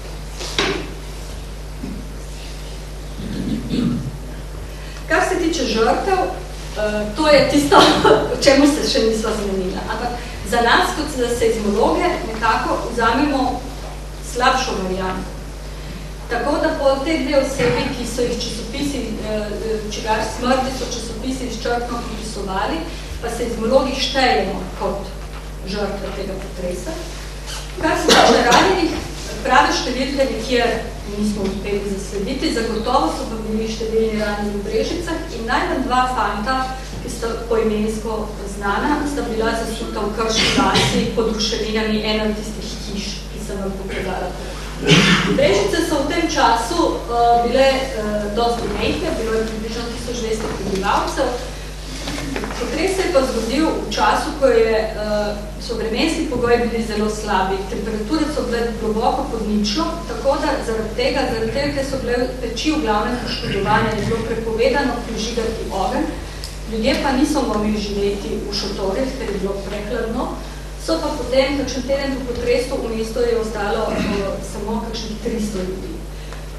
Kar se tiče žrtev, to je tisto, o čemu se še nisva zmenila. Ampak za nas, kot za seizmologe, nekako vzamemo slabšo varianto. Tako da po te dve osebi, ki so jih časopisi, čigar smrti so časopisi izčrpno popisovali, pa seizmologi štejemo kot žrtve tega potresa. Kar se tiče ranjenih, prave številke nikjer nismo uspeli zaslediti, zagotovo so pa bili številni ranjeni v Brežicah in najmanj dva fanta, ki sta poimensko znana, sta bila zasuta v Krški vasi pod ruševinami ena od tistih hiš, ki sem vam pokazala. Brežice so v tem času uh, bile uh, dosti mehke, bilo je približno tisoč dvesto prebivalcev. Potres se je pa zgodil v času, ko je, uh, so vremenski pogoji bili zelo slabi. Temperature so bile globoko pod ničlo, tako da zaradi tega, zaradi tega, ker so bile peči v glavnem poškodovanja, je bilo prepovedano prižigati ogenj. Ljudje pa niso mogli živeti v šotorih, ker je bilo prehladno. So pa potem, kakšen teden po potresu, v mestu je ostalo uh, samo kakšnih tristo ljudi.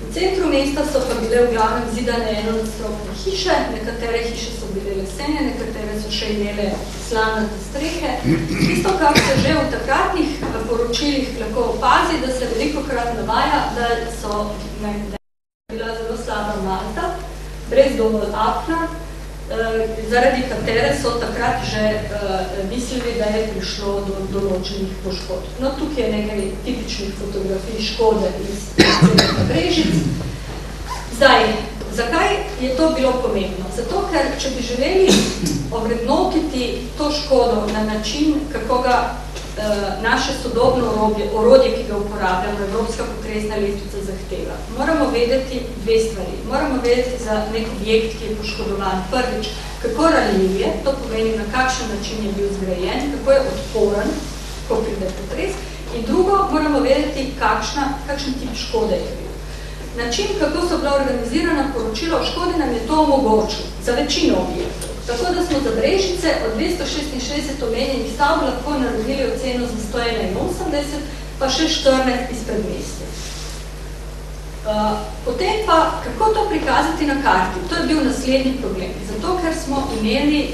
V centru mesta so pa bile v glavnem zidane enonadstropne hiše, nekatere hiše so bile lesene, nekatere so še imele slamnate strehe. Tisto, kar se že v takratnih poročilih lahko opazi, da se veliko krat navaja, da so da je bila zelo slaba Malta, brez dovolj apna, zaradi katere so takrat že mislili, da je prišlo do določenih poškodb. No, tukaj je nekaj tipičnih fotografij škode iz Brežic. Zdaj, zakaj je to bilo pomembno? Zato, ker če bi želeli ovrednotiti to škodo na način, kako ga naše sodobno orodje, orodje, ki ga uporabljamo, Evropska potresna lestvica zahteva. Moramo vedeti dve stvari. Moramo vedeti za nek objekt, ki je poškodovan. Prvič, kako ranljiv je, to pomeni, na kakšen način je bil zgrajen, kako je odporen, ko pride potres. In drugo, moramo vedeti, kakšna, kakšen tip škode je bil. Način, kako so bila organizirana poročila o škodi, nam je to omogočil za večino objektov. Tako da smo za Brežice od dvesto šestinšestdeset omenjenih stavb lahko naredili oceno za sto enainosemdeset, pa še štirinajst iz predmestja. Potem pa, kako to prikazati na karti? To je bil naslednji problem. Zato, ker smo imeli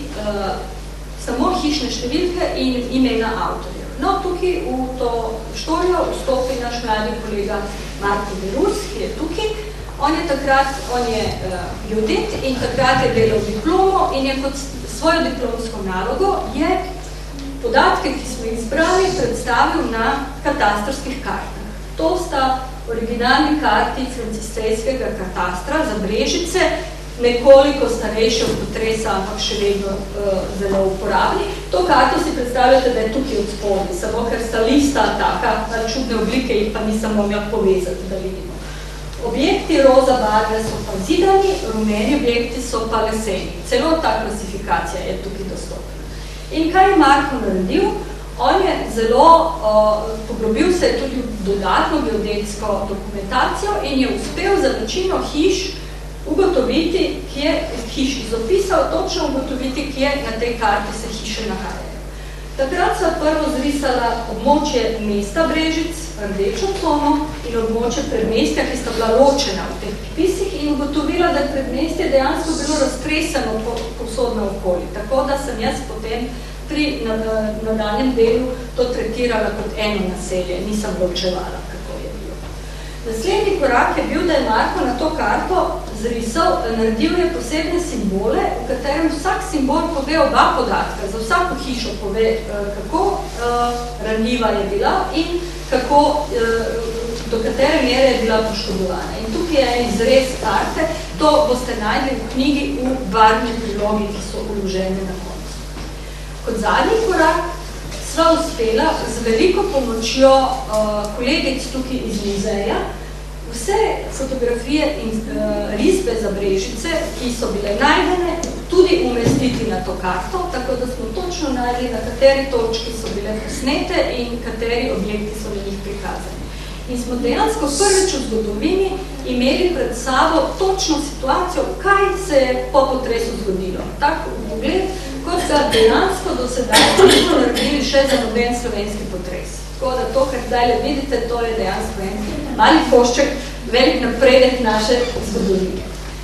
samo hišne številke in imena avtorjev. No, tukaj v to štorijo vstopi naš mladi kolega Marko Berus, ki je tukaj. On je takrat, on je geodet in takrat je delal diplomo in je kot svojo diplomsko nalogo je podatke, ki smo jih zbrali, predstavil na katastrskih kartah. To sta originalni karti franciskejskega katastra za Brežice, nekoliko starejše od potresa, ampak še vedno uh, zelo uporabni. To karto si predstavljate, da je tukaj od spodaj, samo ker sta lista taka čudne oblike in pa nisem mogla povezati, da vidimo. Objekti roza barve so pa zidani, rumeni objekti so pa leseni. Celo ta klasifikacija je tukaj dostopna. In kaj je Marko naredil? On je zelo, uh, poglobil se je tudi dodatno geodetsko dokumentacijo in je uspel za večino hiš ugotoviti, kje hiš izopisal, točno ugotoviti, kje na tej karti se hiše nahajajo. Takrat so prvo zrisala območje mesta Brežic, rdečo cono in območje predmestja, ki sta bila ločena v teh pisih in ugotovila, da je predmestje dejansko bilo raztreseno povsodno okolje. Tako da sem jaz potem pri nadaljnem delu to tretirala kot eno naselje, nisem ločevala, kako je bilo. Naslednji korak je bil, da je Marko na to karto zrisal, naredil je posebne simbole, v katerem vsak simbol pove oba podatka, za vsako hišo pove, kako uh, ranljiva je bila in kako, uh, do katere mere je bila poškodovana. In tukaj je izrez karte, to boste najdli v knjigi v barvni prilogi, ki so vložene na koncu. Kot zadnji korak sva uspela z veliko pomočjo uh, kolegic tukaj iz muzeja, vse fotografije in uh, risbe za Brežice, ki so bile najdene, tudi umestiti na to karto, tako da smo točno najdli, na kateri točki so bile posnete in kateri objekti so na njih prikazani. In smo dejansko prvič v zgodovini imeli pred sabo točno situacijo, kaj se je po potresu zgodilo. Tako pogled, kot ga dejansko do sedaj nismo naredili še za noben slovenski potres. Tako da to, kar zdaj le vidite, to je dejansko en mali košček, velik napredek naše zgodovine.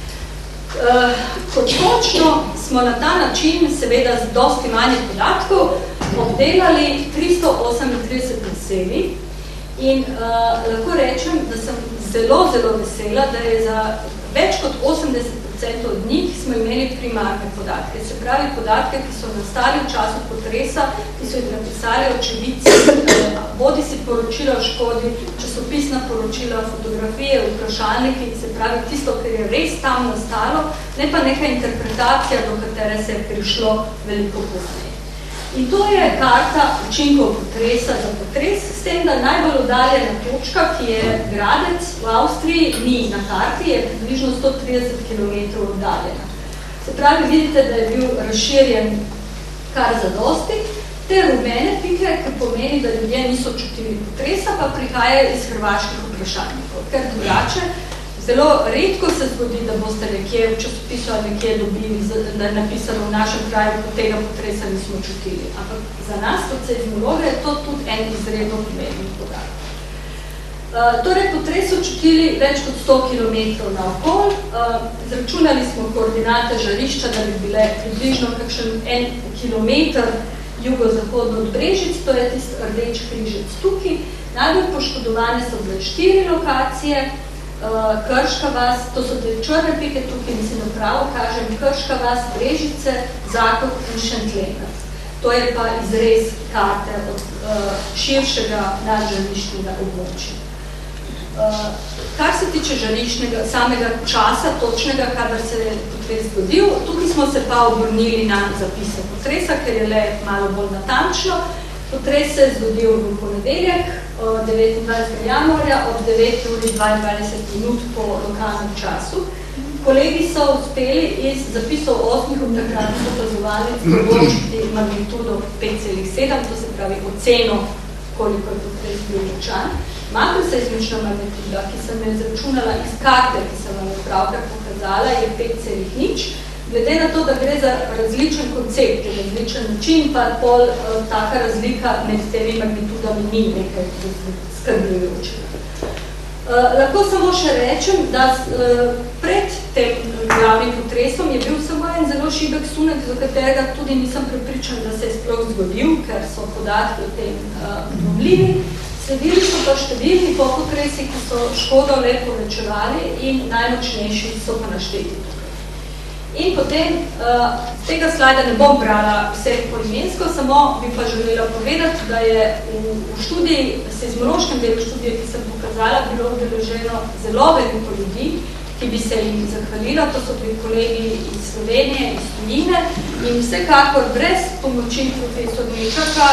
Uh, kot točno smo na ta način, seveda z dosti manjih podatkov, obdelali tristo osemintrideset naselij in uh, lahko rečem, da sem zelo, zelo vesela, da je za več kot osemdeset procentov od njih smo imeli primarne podatke. Se pravi podatke, ki so nastali v času potresa, ki so jih napisali očividci, bodi si poročila o škodi, časopisna poročila, fotografije, vprašalniki, se pravi tisto, kar je res tam nastalo, ne pa neka interpretacija, do katere se je prišlo veliko pozneje. In to je karta učinkov potresa za potres, s tem, da najbolj oddaljena točka, ki je Gradec v Avstriji, ni na karti, je približno sto trideset kilometrov oddaljena. Se pravi, vidite, da je bil razširjen kar zadosti. Te rumene pike, ki pomeni, da ljudje niso čutili potresa, pa prihajajo iz hrvaških vprašalnikov, ker drugače zelo redko se zgodi, da boste nekje v časopisu ali nekje dobili, da je napisano v našem kraju, kot tega potresa nismo čutili. Ampak za nas, kot seizmologa, je to tudi en izredno pomembnih podatkov. Torej, potres so čutili več kot sto kilometrov naokol. Izračunali smo koordinate žarišča, da bi bile približno kakšen en kilometr jugozahodno od Brežic, to je tisti rdeč križec tukaj. Najbolj poškodovane so bile štiri lokacije, Krška vas, to so te črne pike tukaj, mislim napravo, kažem, Krška vas, Brežice, Zakop in Šentlenec. To je pa izrez karte od širšega nadžariščnega območja. Kar se tiče žariščnega, samega časa, točnega, kadar se je potres zgodil, tukaj smo se pa obrnili na zapise potresa, ker je le malo bolj natančno. Potres se je zgodil v ponedeljek, devetindvajsetega januarja, ob devet uri dvaindvajset minut po lokalnem času. Kolegi so uspeli iz zapisov osmih takratnih opazovalnic določiti magnitudo pet celih sedem, to se pravi oceno, koliko je potres bil močan. Makroseizmična magnituda, ki sem jo izračunala iz karte, ki sem vam pravkar pokazala, je pet celih nič. Glede na to, da gre za različen koncept, različen način, pa pol taka razlika med temi magnitudami ni nekaj skrbljujočega. Lahko samo še rečem, da pred tem glavnim potresom je bil samo en zelo šibek sunek, za katerega tudi nisem prepričan, da se je sploh zgodil, ker so podatki o tem dvomljivi. Sledili so pa številni popotresi, ki so škodo le povečevali in najmočnejši so pa našteti tukaj. In potem, z tega slajda ne bom brala vse poimensko, samo bi pa želela povedati, da je v študiji, seizmološkem delu študije, ki sem pokazala, bilo udeleženo zelo veliko ljudi, ki bi se jim zahvalila, to so bili kolegi iz Slovenije, iz tujine in vsekakor brez pomoči profesor Mečaka,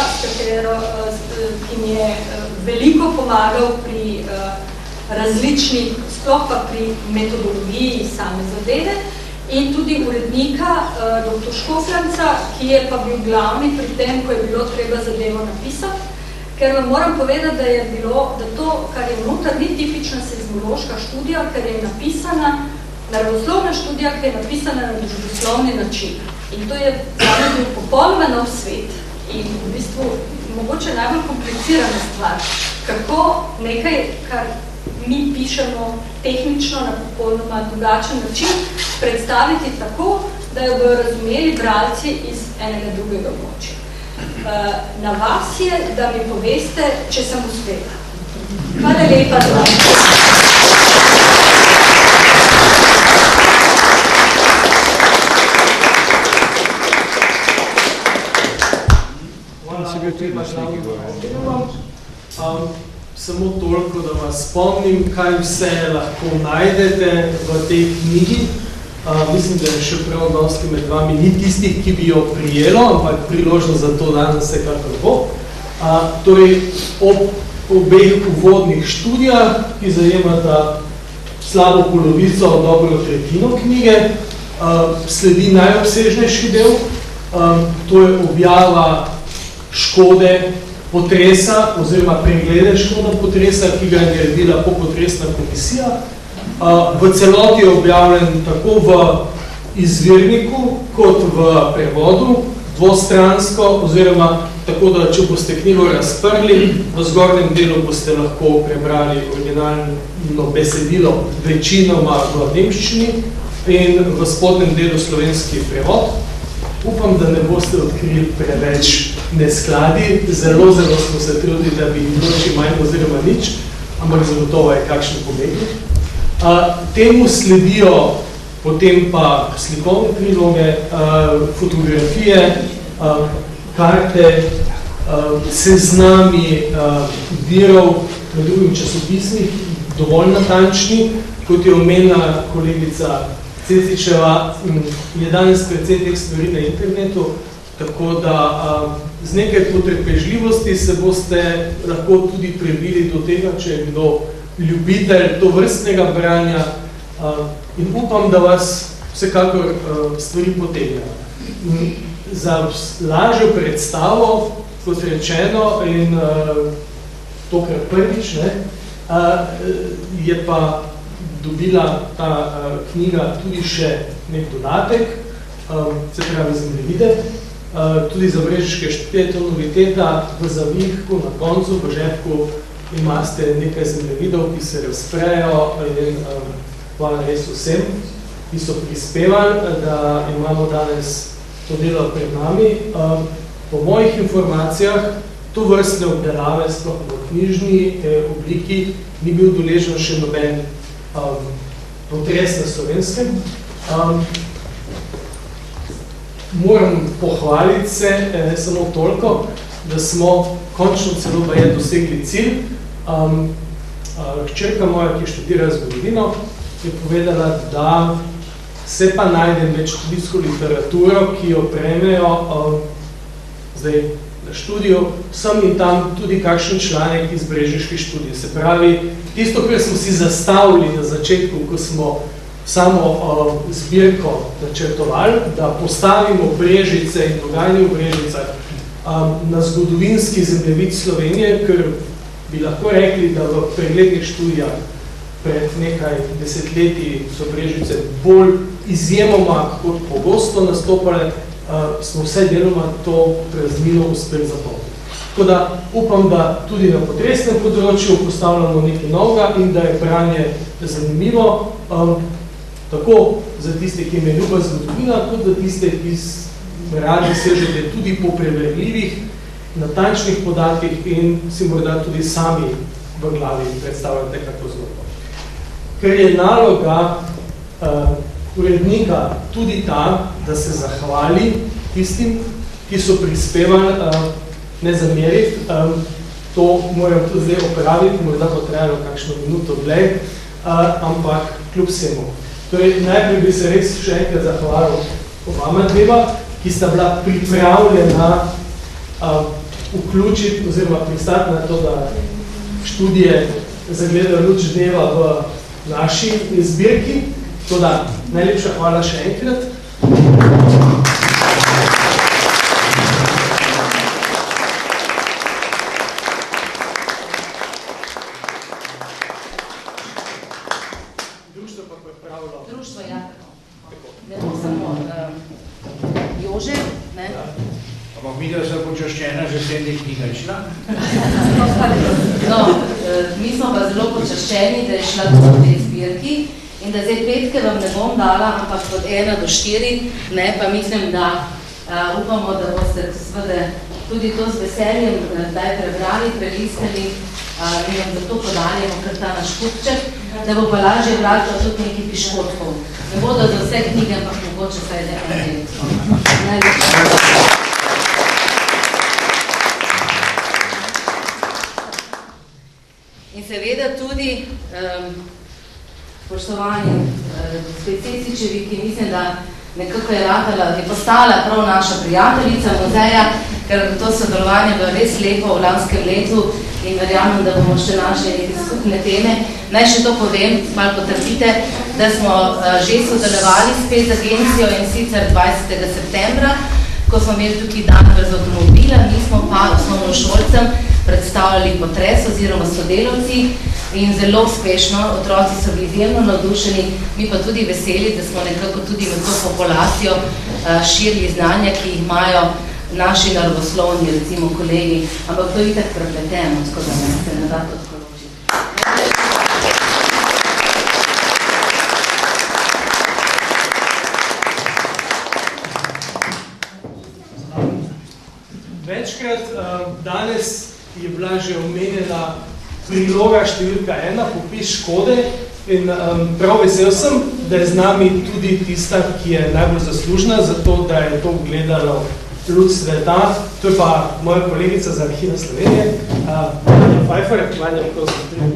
ki mi je veliko pomagal pri različnih, sploh pa pri metodologiji same zadeve, in tudi urednika doktor Škofranca, ki je pa bil glavni pri tem, ko je bilo treba zadevo napisati, ker vam moram povedati, da je bilo, da to, kar je noter, ni tipična seizmološka študija, ker je napisana, naravoslovna študija, ki je napisana na družboslovni način. In to je bil popolnoma nov svet. In v bistvu mogoče najbolj komplicirana stvar, kako nekaj, kar mi pišemo tehnično na popolnoma drugačen način, predstaviti tako, da jo bojo razumeli bralci iz enega drugega območja. Na vas je, da mi poveste, če sem uspela. Hvala lepa za vas. Samo toliko, da vas spomnim, kaj vse lahko najdete v tej knjigi. Uh, mislim, da je še prav dosti med vami ni tistih, ki bi jo prijelo, ampak priložnost za to danes se kakor bo. Uh, torej, ob obeh uvodnih študijah, ki zajemata slabo polovico, dobro tretjino knjige, uh, sledi najobsežnejši del. Uh, to je objava škode potresa oziroma preglede škoda potresa, ki ga je naredila popotresna komisija. V celoti je objavljen tako v izvirniku, kot v prevodu, dvostransko, oziroma tako, da če boste knjigo razprli, v zgornjem delu boste lahko prebrali originalno besedilo večinoma v nemščini in v spodnjem delu slovenski prevod. Upam, da ne boste odkrili preveč neskladi. Zelo, zelo smo se trudili, da bi bilo čim manj oziroma nič, ampak zagotovo je kakšen pogled. Uh, temu sledijo potem pa slikovne priloge, uh, fotografije, uh, karte, uh, seznami uh, virov, med drugim časopisnih, dovolj natančni, kot je omenila kolegica Cecičeva, je danes precej teh stvari na internetu, tako da uh, z nekaj potrpežljivosti se boste lahko tudi prebili do tega, če je bilo ljubitelj to vrstnega branja uh, in upam, da vas vsekakor uh, stvari potegnejo. Za lažjo predstavo, kot rečeno, in uh, tokrat prvič, ne, uh, je pa dobila ta uh, knjiga tudi še nek dodatek, um, se pravi zemljevide, uh, tudi za brežiške študije, to noviteta v zavihku, na koncu, v žepku, imate nekaj zemljevidov, ki se razprejo in um, hvala res vsem, ki so prispevali, da imamo danes to delo pred nami. Um, po mojih informacijah to vrstne obdelave sploh v knjižni eh, obliki ni bil deležen še noben um, potres na Slovenskem. Um, moram pohvaliti se eh, samo toliko, da smo končno celo baje dosegli cilj. Um, uh, hčerka moja, ki študira zgodovino, je povedala, da se pa najde med študijsko literaturo, ki jo prejmejo um, zdaj na študiju, sem in tam tudi kakšen članek iz brežiških študij. Se pravi, tisto, kar smo si zastavili na začetku, ko smo samo uh, zbirko načrtovali, da postavimo Brežice in dogajanje v Brežicah um, na zgodovinski zemljevid Slovenije, ker bi lahko rekli, da v preglednih študijah pred nekaj desetletji so Brežice bolj izjemoma kot pogosto nastopale, uh, smo vse deloma to praznino uspeli zapolniti. Tako da upam, da tudi na potresnem področju postavljamo nekaj novega in da je branje zanimivo, um, tako za tiste, ki me ljuba zgodovina, kot za tiste, ki radi sežete tudi po preverljivih, natančnih podatkih in si morda tudi sami v glavi predstavljate kako zgodbo. Ker je naloga uh, urednika tudi ta, da se zahvali tistim, ki so prispevali, uh, ne zameriti, um, to moram tudi zdaj opraviti, morda bo trajalo kakšno minuto dlej, uh, ampak kljub vsemu. Torej, najprej bi se res še enkrat zahvalil obama dvema, ki sta bila pripravljena uh, vključiti oziroma pristati na to, da študije zagledajo luč dneva v naši zbirki. Toda, najlepša hvala še enkrat. Društvo pa pripravilo. Društvo, ja, tako. Ne bo samo um, Jože, ne? Ja. Ampak mi, da so počaščena, že sem nek knjigačna. No, mi smo pa zelo počaščeni, da je šla to v tej zbirki in da zdaj petke vam ne bom dala, ampak od ena do štiri, ne, pa mislim, da uh, upamo, da boste seveda tudi to z veseljem zdaj prebrali, prelistali uh, in vam zato podaljamo kar ta naš kupček, da bo pa lažje vrati tudi nekaj piškotkov. Ne bodo za vse knjige, ampak mogoče saj za en del. Najlepša. In seveda tudi um, spoštovanje uh, Specicičevi, ki mislim, da nekako je ratala, je postala prav naša prijateljica muzeja, ker to sodelovanje bilo res lepo v lanskem letu in verjamem, da bomo še našli neke skupne teme. Naj še to povem, malo potrdite, da smo uh, že sodelovali spet z agencijo in sicer dvajsetega septembra, ko smo imeli tukaj dan brez avtomobila, mi smo pa osnovnošolcem predstavljali potres oziroma sodelavci in zelo uspešno, otroci so bili izjemno navdušeni, mi pa tudi veseli, da smo nekako tudi med to populacijo uh, širili znanja, ki jih imajo naši naravoslovni, recimo kolegi, ampak to je itak prepleteno, tako da ne se ne da to sporočiti. Večkrat uh, danes je bila že omenjena priloga številka ena, popis škode in um, prav vesel sem, da je z nami tudi tista, ki je najbolj zaslužna za to, da je to gledalo luč sveta. To je pa moja kolegica za Arhiva Slovenije, uh, Vanja Pfeiffer, Vanja, prosim.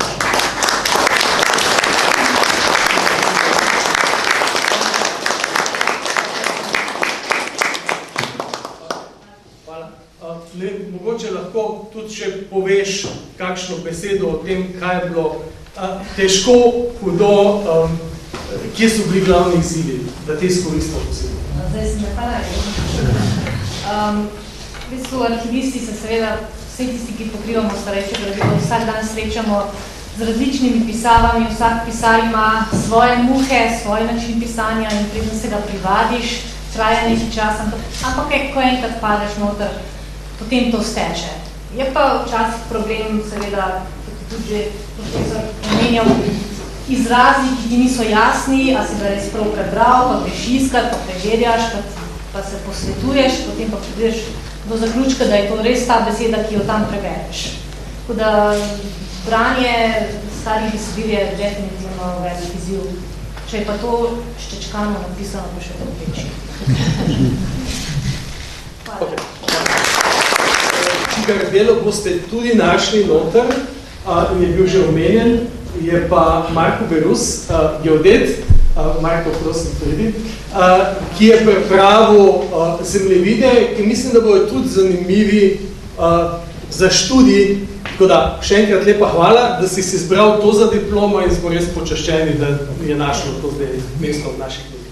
Ne, mogoče lahko tudi še poveš kakšno besedo o tem, kaj je bilo a, težko, hudo, um, kje so bili glavni izzivi, da te izkoristimo posebno. Zdaj sem nekala. Um, v bistvu arhivisti se seveda, vse tisti, ki pokrivamo starejše gradivo, vsak dan srečamo z različnimi pisavami, vsak pisar ima svoje muhe, svoj način pisanja in predno se ga privadiš, traja nekaj časa, ampak ko enkrat padeš noter, potem to steče. Je pa včasih problem, seveda, kot je tudi že profesor omenjal, izrazi, ki ti niso jasni, a si ga res prav prebral, pa greš iskat, pa preverjaš, pa, pa se posvetuješ, potem pa prideš do zaključka, da je to res ta beseda, ki jo tam prebereš. Tako da branje starih besedil je definitivno velik izziv. Če je pa to štečkano napisano, pa še to večji. Hvala. Okay. Čigar delo boste tudi našli noter, uh, je bil že omenjen, je pa Marko Berus, uh, geodet, uh, Marko, prosim, pridi, uh, ki je pripravil uh, zemljevide, ki mislim, da bodo tudi zanimivi uh, za študij. Tako da, še enkrat lepa hvala, da si si izbral to za diplomo in smo res počaščeni, da je našlo to zdaj mesto v naših ljudi.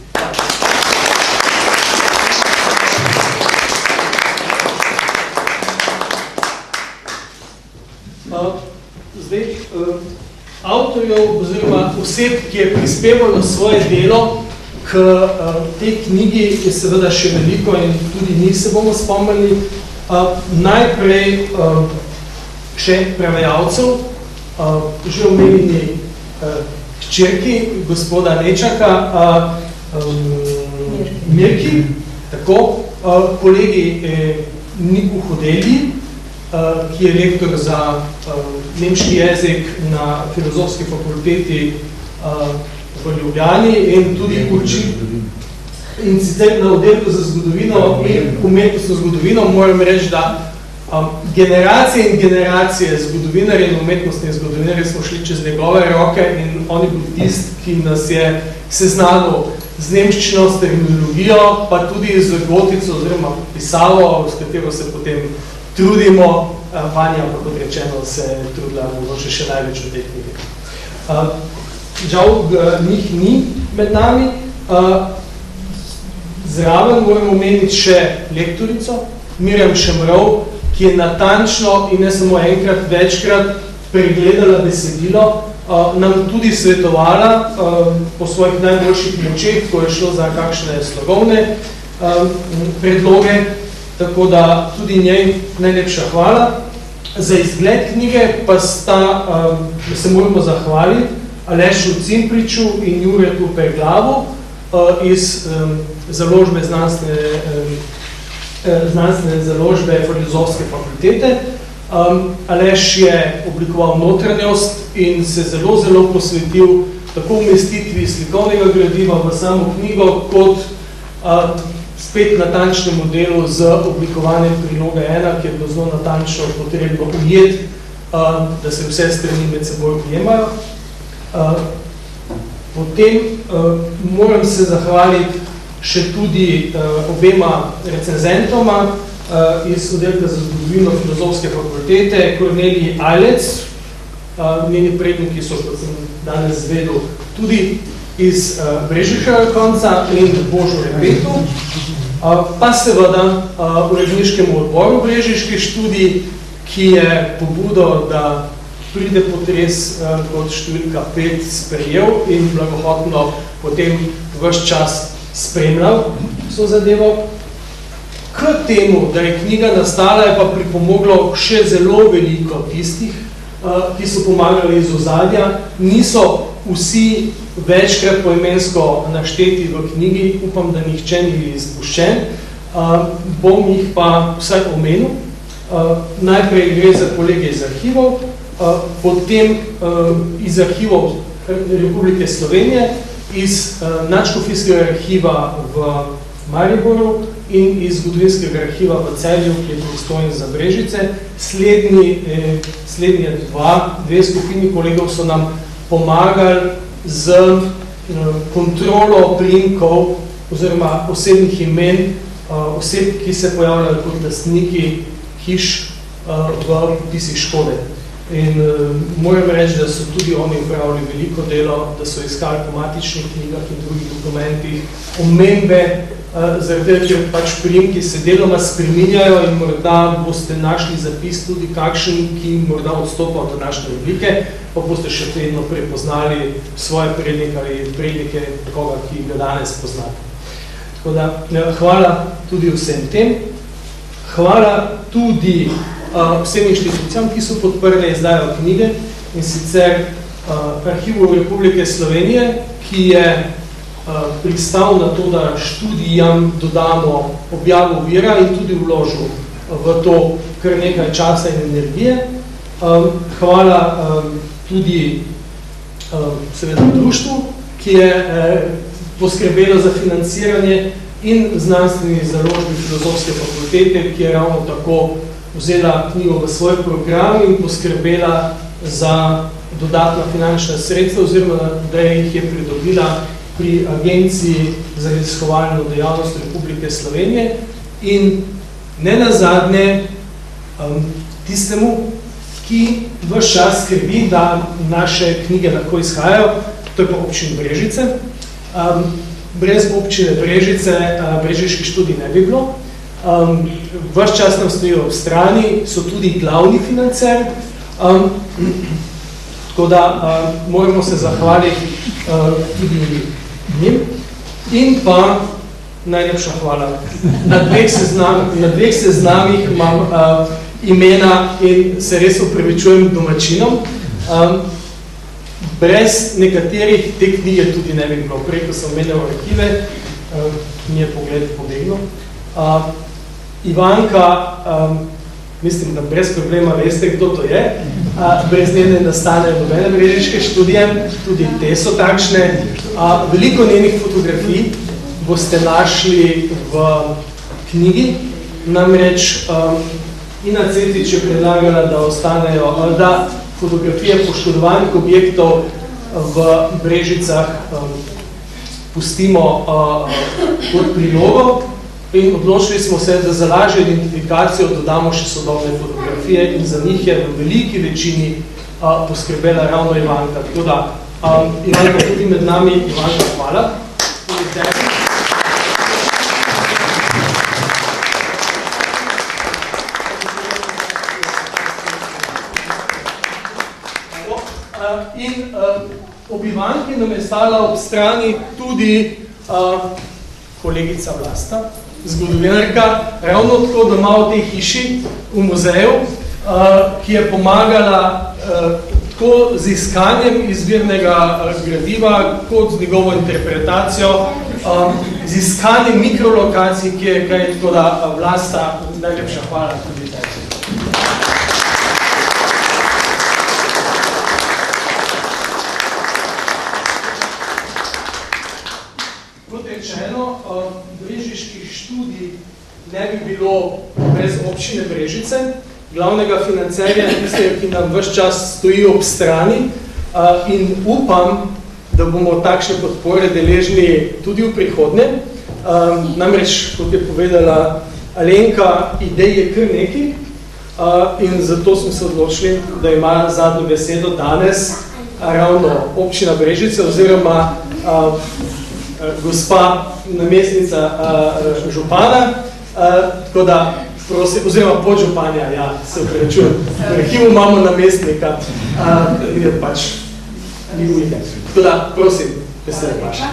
Uh, zdaj, uh, avtorjev oziroma oseb, ki je prispevalo svoje delo k uh, tej knjigi, je seveda še veliko in tudi njih se bomo spomnili. Uh, najprej uh, še prevajalcev, uh, že omenjeni uh, hčerki gospoda Nečaka, uh, um, Mirki, tako, uh, kolegi eh, Niku Hodeli, uh, ki je lektor za uh, nemški jezik na filozofski fakulteti uh, v Ljubljani in tudi uči in sicer na oddelku za zgodovino in umetnostno zgodovino. Moram reči, da Um, generacije in generacije zgodovinarjev in umetnostnih zgodovinarjev smo šli čez njegove roke in on je bil tist, ki nas je seznanil z nemščino, s terminologijo, pa tudi z gotico oziroma pisavo, s katero se potem trudimo. Uh, Vanja, pa kot rečeno, se je trudila mogoče še največ v tej knjigi. Uh, žal, uh, njih ni med nami. Uh, zraven moramo omeniti še lektorico, Mirjam Šemrov, ki je natančno in ne samo enkrat, večkrat pregledala besedilo, uh, nam tudi svetovala uh, po svojih najboljših močeh, ko je šlo za kakšne slogovne uh, predloge, tako da tudi njej najlepša hvala. Za izgled knjige pa sta, uh, se moramo zahvaliti Alešu Cimpriču in Juretu Perglavu uh, iz um, založbe znanstvene um, znanstvene založbe filozofske fakultete. Um, Aleš je oblikoval notranjost in se zelo, zelo posvetil tako umestitvi slikovnega gradiva v samo knjigo, kot uh, spet natančnemu delu z oblikovanjem priloge ena, ki je bilo zelo natančno potrebno ujeti, uh, da se vse strani med seboj ujemajo. Uh, potem uh, moram se zahvaliti še tudi uh, obema recenzentoma uh, iz oddelka za zgodovino filozofske fakultete, Korneliji Ajlec, uh, njeni predniki so, kot sem danes zvedel, tudi iz uh, Brežiškega konca in Božo Repetu, uh, pa seveda uh, uredniškemu odboru Brežiški študij, ki je pobudo, da pride potres uh, kot številka pet sprejel in blagohotno potem ves čas spremljal so zadevo. K temu, da je knjiga nastala, je pa pripomoglo še zelo veliko tistih, ki so pomagali iz ozadja. Niso vsi večkrat poimensko našteti v knjigi, upam, da nihče ni izpuščen. Bom jih pa vsaj omenil. Najprej gre za kolege iz arhivov, potem iz arhivov Republike Slovenije, iz uh, Nadškofijskega arhiva v Mariboru in iz zgodovinskega arhiva v Celju, ki je pristojen za Brežice. Slednji, eh, slednje dva, dve skupini kolegov so nam pomagali z eh, kontrolo priimkov oziroma osebnih imen eh, oseb, ki se pojavljajo kot lastniki hiš eh, v popisih škode. In uh, moram reči, da so tudi oni upravili veliko delo, da so iskali po matičnih knjigah in drugih dokumentih omembe, uh, zaradi tega, ker pač priimki se deloma spreminjajo in morda boste našli zapis tudi kakšen, ki morda odstopa od današnje oblike, pa boste še vedno prepoznali svoje prednike ali prednike koga, ki ga danes poznate. Tako da, hvala tudi vsem tem. Hvala tudi vsem inštitucijam, ki so podprle izdajo knjige, in sicer Arhivu Republike Slovenije, ki je pristal na to, da študijam dodamo objavo vira in tudi vložil v to kar nekaj časa in energije. Hvala tudi seveda društvu, ki je poskrbelo za financiranje in znanstveni založbi Filozofske fakultete, ki je ravno tako vzela knjigo v svoj program in poskrbela za dodatna finančna sredstva, oziroma da jih je pridobila pri Agenciji za raziskovalno dejavnost Republike Slovenije in ne nazadnje um, tistemu, ki ves čas skrbi, da naše knjige lahko izhajajo, to je pa občina Brežice. Um, brez občine Brežice uh, brežiški študij ne bi bilo. Um, ves čas nam stojijo ob strani, so tudi glavni financer. Um, tako da uh, moramo se zahvaliti uh, tudi njim. In pa najlepša hvala. Na dveh, seznam, na dveh seznamih imam uh, imena in se res upravičujem domačinom. Um, brez nekaterih te knjige tudi ne bi bilo. Prej, ko sem omenjal arhive, uh, mi je pogled pobegnil. Uh, Ivanka, um, mislim, da brez problema veste, kdo to je. Uh, brez nje ne nastanejo nobene brežiške študije, tudi te so takšne. Uh, veliko njenih fotografij boste našli v knjigi, namreč um, Ina Cetič je predlagala, da ostanejo, da fotografije poškodovanih objektov v Brežicah um, pustimo uh, kot prilogo. In odločili smo se, da za lažjo identifikacijo dodamo še sodobne fotografije in za njih je v veliki večini uh, poskrbela ravno Ivanka. Tako da, um, Ivanka tudi med nami, Ivanka, hvala. Uh, in uh, ob Ivanki nam je stala ob strani tudi uh, kolegica Vlasta, zgodovinarka, ravno tako doma v tej hiši, v muzeju, uh, ki je pomagala uh, tako z iskanjem izvirnega uh, gradiva, kot z njegovo interpretacijo, um, z iskanjem mikrolokacij, ki je kaj tako da uh, Vlasta, najlepša hvala tudi tebi. Kot rečeno, brežiških študij ne bi bilo brez občine Brežice, glavnega financerja, tistega, ki nam ves čas stoji ob strani, in upam, da bomo takšne podpore deležni tudi v prihodnje. Namreč, kot je povedala Alenka, idej je kar nekaj in zato smo se odločili, da ima zadnjo besedo danes ravno občina Brežice oziroma gospa namestnica uh, župana, uh, tako da prosim, oziroma podžupanja, ja, se uprečujem. V arhivu imamo namestnika, uh, je pač ni ujde. Tako da, prosim, besede vaša.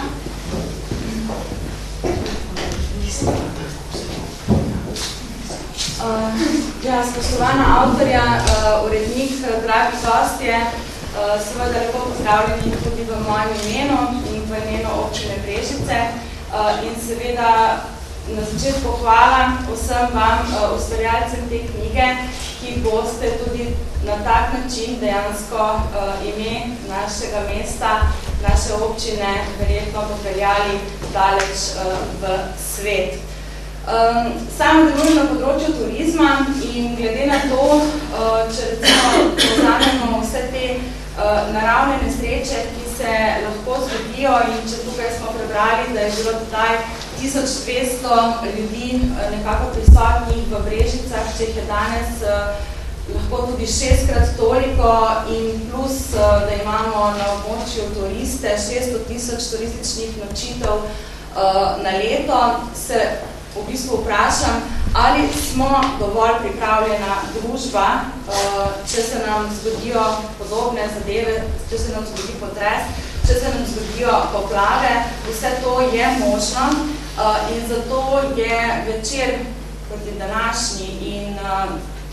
Uh, ja, spoštovana avtorja, uh, urednik, dragi gostje, Uh, seveda lepo pozdravljeni tudi v mojem imenu in v imenu občine Brežice uh, in seveda na začetku hvala vsem vam, uh, ustvarjalcem te knjige, ki boste tudi na tak način dejansko uh, ime našega mesta, naše občine verjetno popeljali daleč uh, v svet. Um, sam delujem na področju turizma in glede na to, uh, če recimo poznamo vse te uh, naravne nesreče, ki se lahko zgodijo in če tukaj smo prebrali, da je bilo tedaj tisoč dvesto ljudi uh, nekako prisotnih v Brežicah, če jih je danes uh, lahko tudi šestkrat toliko in plus, uh, da imamo na območju turiste šeststo tisoč turističnih nočitev uh, na leto, se v bistvu vprašam, ali smo dovolj pripravljena družba, če se nam zgodijo podobne zadeve, če se nam zgodi potres, če se nam zgodijo poplave, vse to je možno in zato je večer, kot je današnji in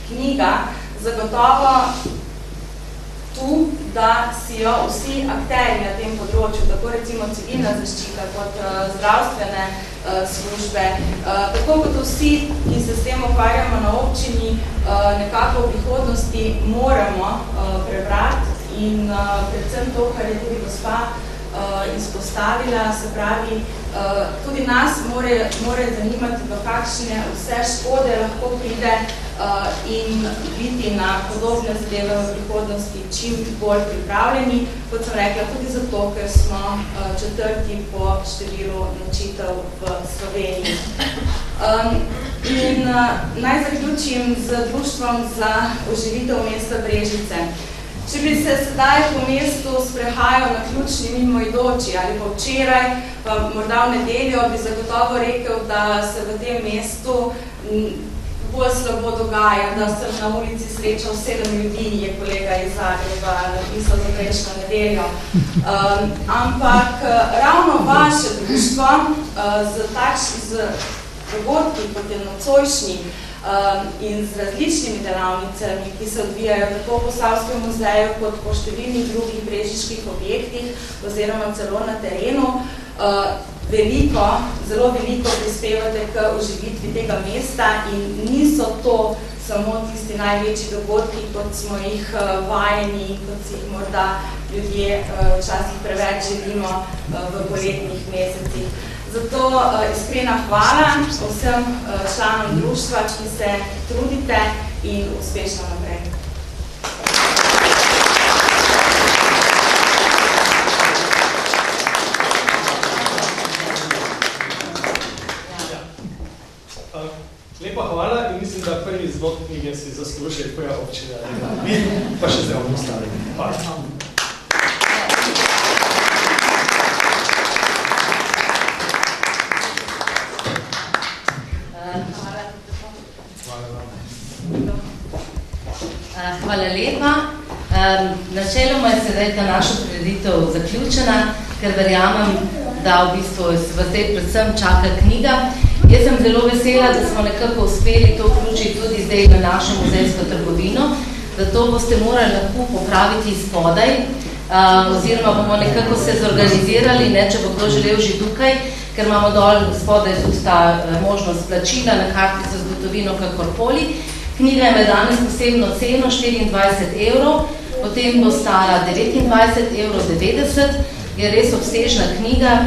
knjiga zagotovo tu, da si jo vsi akterji na tem področju, tako recimo civilna zaščita, kot uh, zdravstvene uh, službe, uh, tako kot vsi, ki se s tem ukvarjamo na občini, uh, nekako v prihodnosti moramo uh, prebrati in uh, predvsem to, kar je tudi gospa uh, izpostavila, se pravi, uh, tudi nas more, more zanimati, v kakšne vse škode lahko pride Uh, in biti na podobne zadeve v prihodnosti čim bolj pripravljeni, kot sem rekla, tudi zato, ker smo uh, četrti po številu nočitev v Sloveniji. Um, in uh, naj zaključim z društvom za oživitev mesta Brežice. Če bi se sedaj po mestu sprehajal na ključni mimoidoči ali pa včeraj, pa morda v nedeljo, bi zagotovo rekel, da se v tem mestu bolj slabo dogaja, da sem na ulici srečal sedem ljudi, je kolega iz Zagreba napisal za prejšnjo nedeljo. Um, ampak ravno vaše društvo uh, z takšni z dogodki, kot je nocojšnji um, in z različnimi delavnicami, ki se odvijajo tako po Savskem muzeju, kot po številnih drugih brežiških objektih oziroma celo na terenu, uh, veliko, zelo veliko prispevate k oživitvi tega mesta in niso to samo tisti največji dogodki, kot smo jih vajeni, kot si jih morda ljudje včasih preveč želimo v poletnih mesecih. Zato iskrena hvala vsem članom društva, ki se trudite in uspešno naprej. Lepa hvala in mislim, da prvi zvok knjige si zasluži tvoja občina. Pa še zelo postavljeni. Hvala. Hvala lepa. Načeloma je sedaj ta naša prireditev zaključena, ker verjamem, da v bistvu vas zdaj predvsem čaka knjiga. Jaz sem zelo vesela, da smo nekako uspeli to vključiti tudi zdaj na našo muzejsko trgovino, zato boste morali lahko popraviti spodaj, oziroma bomo nekako se zorganizirali, ne, če bo kdo želel že tukaj, ker imamo dol spodaj tudi ta možnost plačila na kartico z gotovino kakorkoli. Knjiga ima danes posebno ceno štiriindvajset evrov, potem bo stala devetindvajset evrov devetdeset, je res obsežna knjiga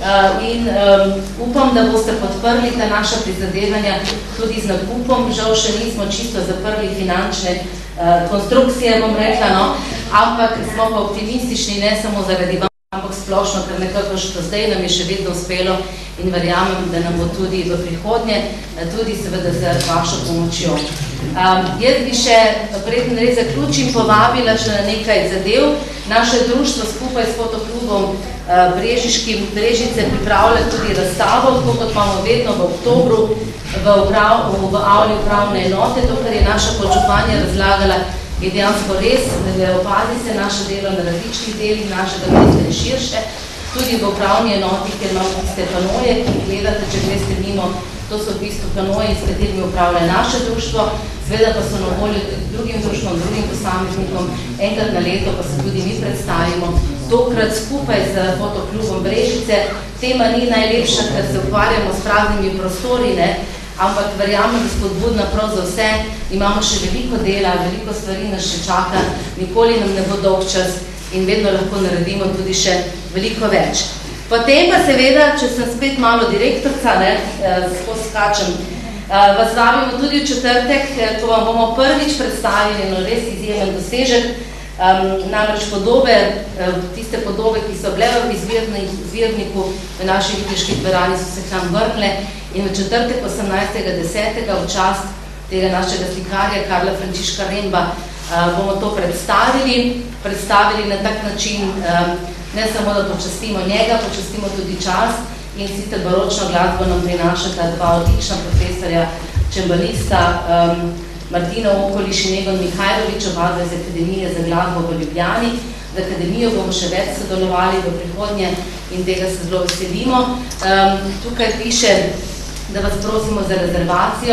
in upam, da boste podprli ta naša prizadevanja tudi z nakupom. Žal še nismo čisto zaprli finančne konstrukcije, bom rekla, no, ampak smo pa optimistični, ne samo zaradi vam, ampak splošno, ker nekako što zdaj nam je še vedno uspelo in verjamem, da nam bo tudi v prihodnje, tudi seveda z vašo pomočjo. Um, jaz bi še, preden res zaključim, povabila še na nekaj zadev. Naše društvo skupaj s fotoklubom uh, Brežiškim Brežice pripravlja tudi razstavo, tako kot imamo vedno v oktobru v, uprav, v, v avli upravne enote. To, kar je naša podžupanja razlagala, je dejansko res, da opazi se naše delo na različnih delih našega mesta in širše, tudi v upravni enoti, kjer imamo tiste panoje, ki gledate, če greste mimo, to so v bistvu panoje, s katerimi upravlja naše društvo, seveda pa so na voljo drugim društvom, drugim posameznikom, enkrat na leto pa se tudi mi predstavimo, tokrat skupaj z fotoklubom Brežice. Tema ni najlepša, ker se ukvarjamo s praznimi prostori, ne, ampak verjamem, da spodbudna prav za vse, imamo še veliko dela, veliko stvari nas še čaka, nikoli nam ne bo dolg čas in vedno lahko naredimo tudi še veliko več. Potem pa seveda, če sem spet malo direktorca, ne, skozi skačem, vas vabimo tudi v četrtek, ko vam bomo prvič predstavili no res izjemen dosežek, um, namreč podobe, tiste podobe, ki so bile v izvirniku v naši viteški dvorani, so se k nam vrnile in v četrtek osemnajstega desetega v čast tega našega slikarja Karla Frančiška Remba uh, bomo to predstavili, predstavili na tak način, um, ne samo, da počastimo njega, počastimo tudi čas in sicer baročno glasbo nam prinašata dva odlična profesorja, čembalista, um, Martina Okoliš in Egon Mihajlovič, oba iz Akademije za glasbo v Ljubljani. Z Akademijo bomo še več sodelovali v prihodnje in tega se zelo veselimo. Um, tukaj piše, da vas prosimo za rezervacijo.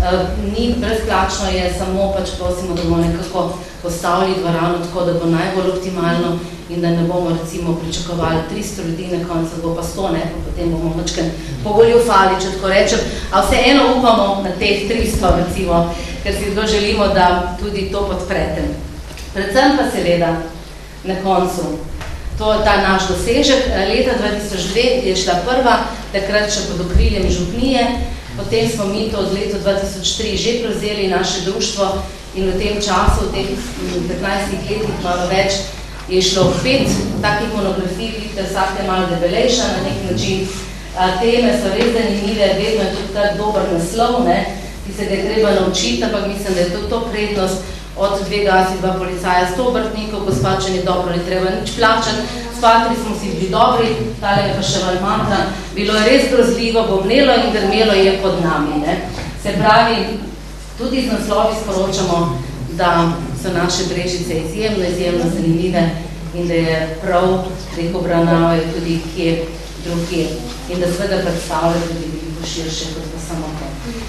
Ni brezplačno, je samo pač prosimo, da bomo nekako postavili dvorano tako, da bo najbolj optimalno in da ne bomo recimo pričakovali tristo ljudi, na koncu bo pa sto, ne, pa potem bomo mačken pogoljufali, če tako rečem, a vseeno upamo na teh tristo recimo, ker si zelo želimo, da tudi to podprete. Predvsem pa seveda na koncu, to je ta naš dosežek, leta dva tisoč dve je šla prva, takrat še pod okriljem župnije, potem smo mi to od leta dva tisoč tri že prevzeli naše društvo in v tem času, v teh petnajstih letih malo več, je šlo pet takih monografij, vidite, vsak je malo debelejša na nek način. Teme so res zanimive, vedno je tudi tak dober naslov, ne, ki se ga je treba naučiti, ampak mislim, da je to, to prednost od dve gasi, dva policaja, sto obrtnikov, gospa, če ni dobro, ni treba nič plačati, spatri smo si bili dobri, tale je pa še val mantra, bilo je res grozljivo, bobnelo in grmelo je pod nami. Ne. Se pravi, tudi z naslovi sporočamo, da so naše Brežice izjemno, izjemno zanimive in da je prav, preko obravnavajo tudi kje drugje in da seveda predstavljajo tudi veliko širše kot pa samo to.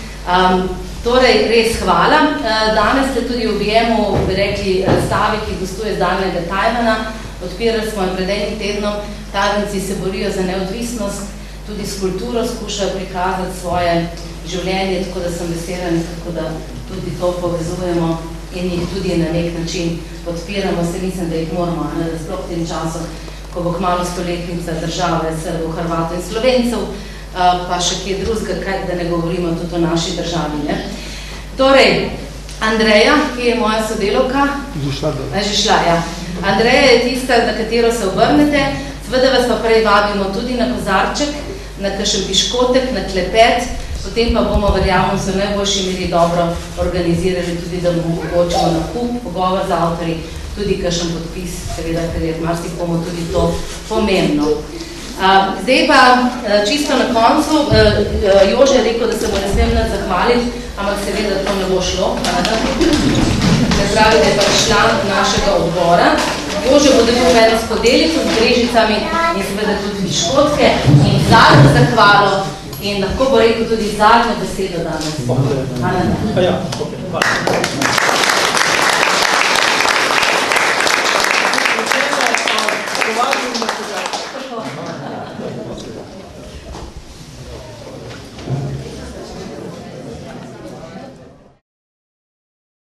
Um, torej, res hvala. Danes ste tudi v objemu, bi rekli, razstavi, ki gostuje z daljnega Tajvana. Odpirali smo jo pred enim tednom. Tajvanci se borijo za neodvisnost, tudi s kulturo skušajo prikazati svoje življenje, tako da sem vesela, tako da tudi to povezujemo in jih tudi na nek način podpiramo. Se mislim, da jih moramo, ne, da sploh v tem času, ko bo kmalu stoletnica države Srbov, Hrvatov in Slovencev, pa še kje drugega, da ne govorimo tudi o naši državi. Ne. Torej, Andreja, ki je moja sodelovka, že šla, ja. Andreja je tista, na katero se obrnete, seveda vas pa prej vabimo tudi na kozarček, na kakšen piškotek, na klepet, potem pa bomo, verjamem, se v najboljši meri dobro organizirali tudi, da bomo omogočimo nakup, pogovor z avtorji, tudi kakšen podpis, seveda, ker je marsikomu tudi to pomembno. Uh, zdaj pa uh, čisto na koncu, uh, uh, Jože je rekel, da se bo ne smem nad zahvaliti, ampak seveda to ne bo šlo. Ne pravi, da je pa član našega odbora. Jože bo dobil eno skodelico z brežicami in seveda tudi piškotke in zadnjo zahvalo in lahko bo rekel tudi zadnjo besedo danes. Okay. Ja, ok, hvala.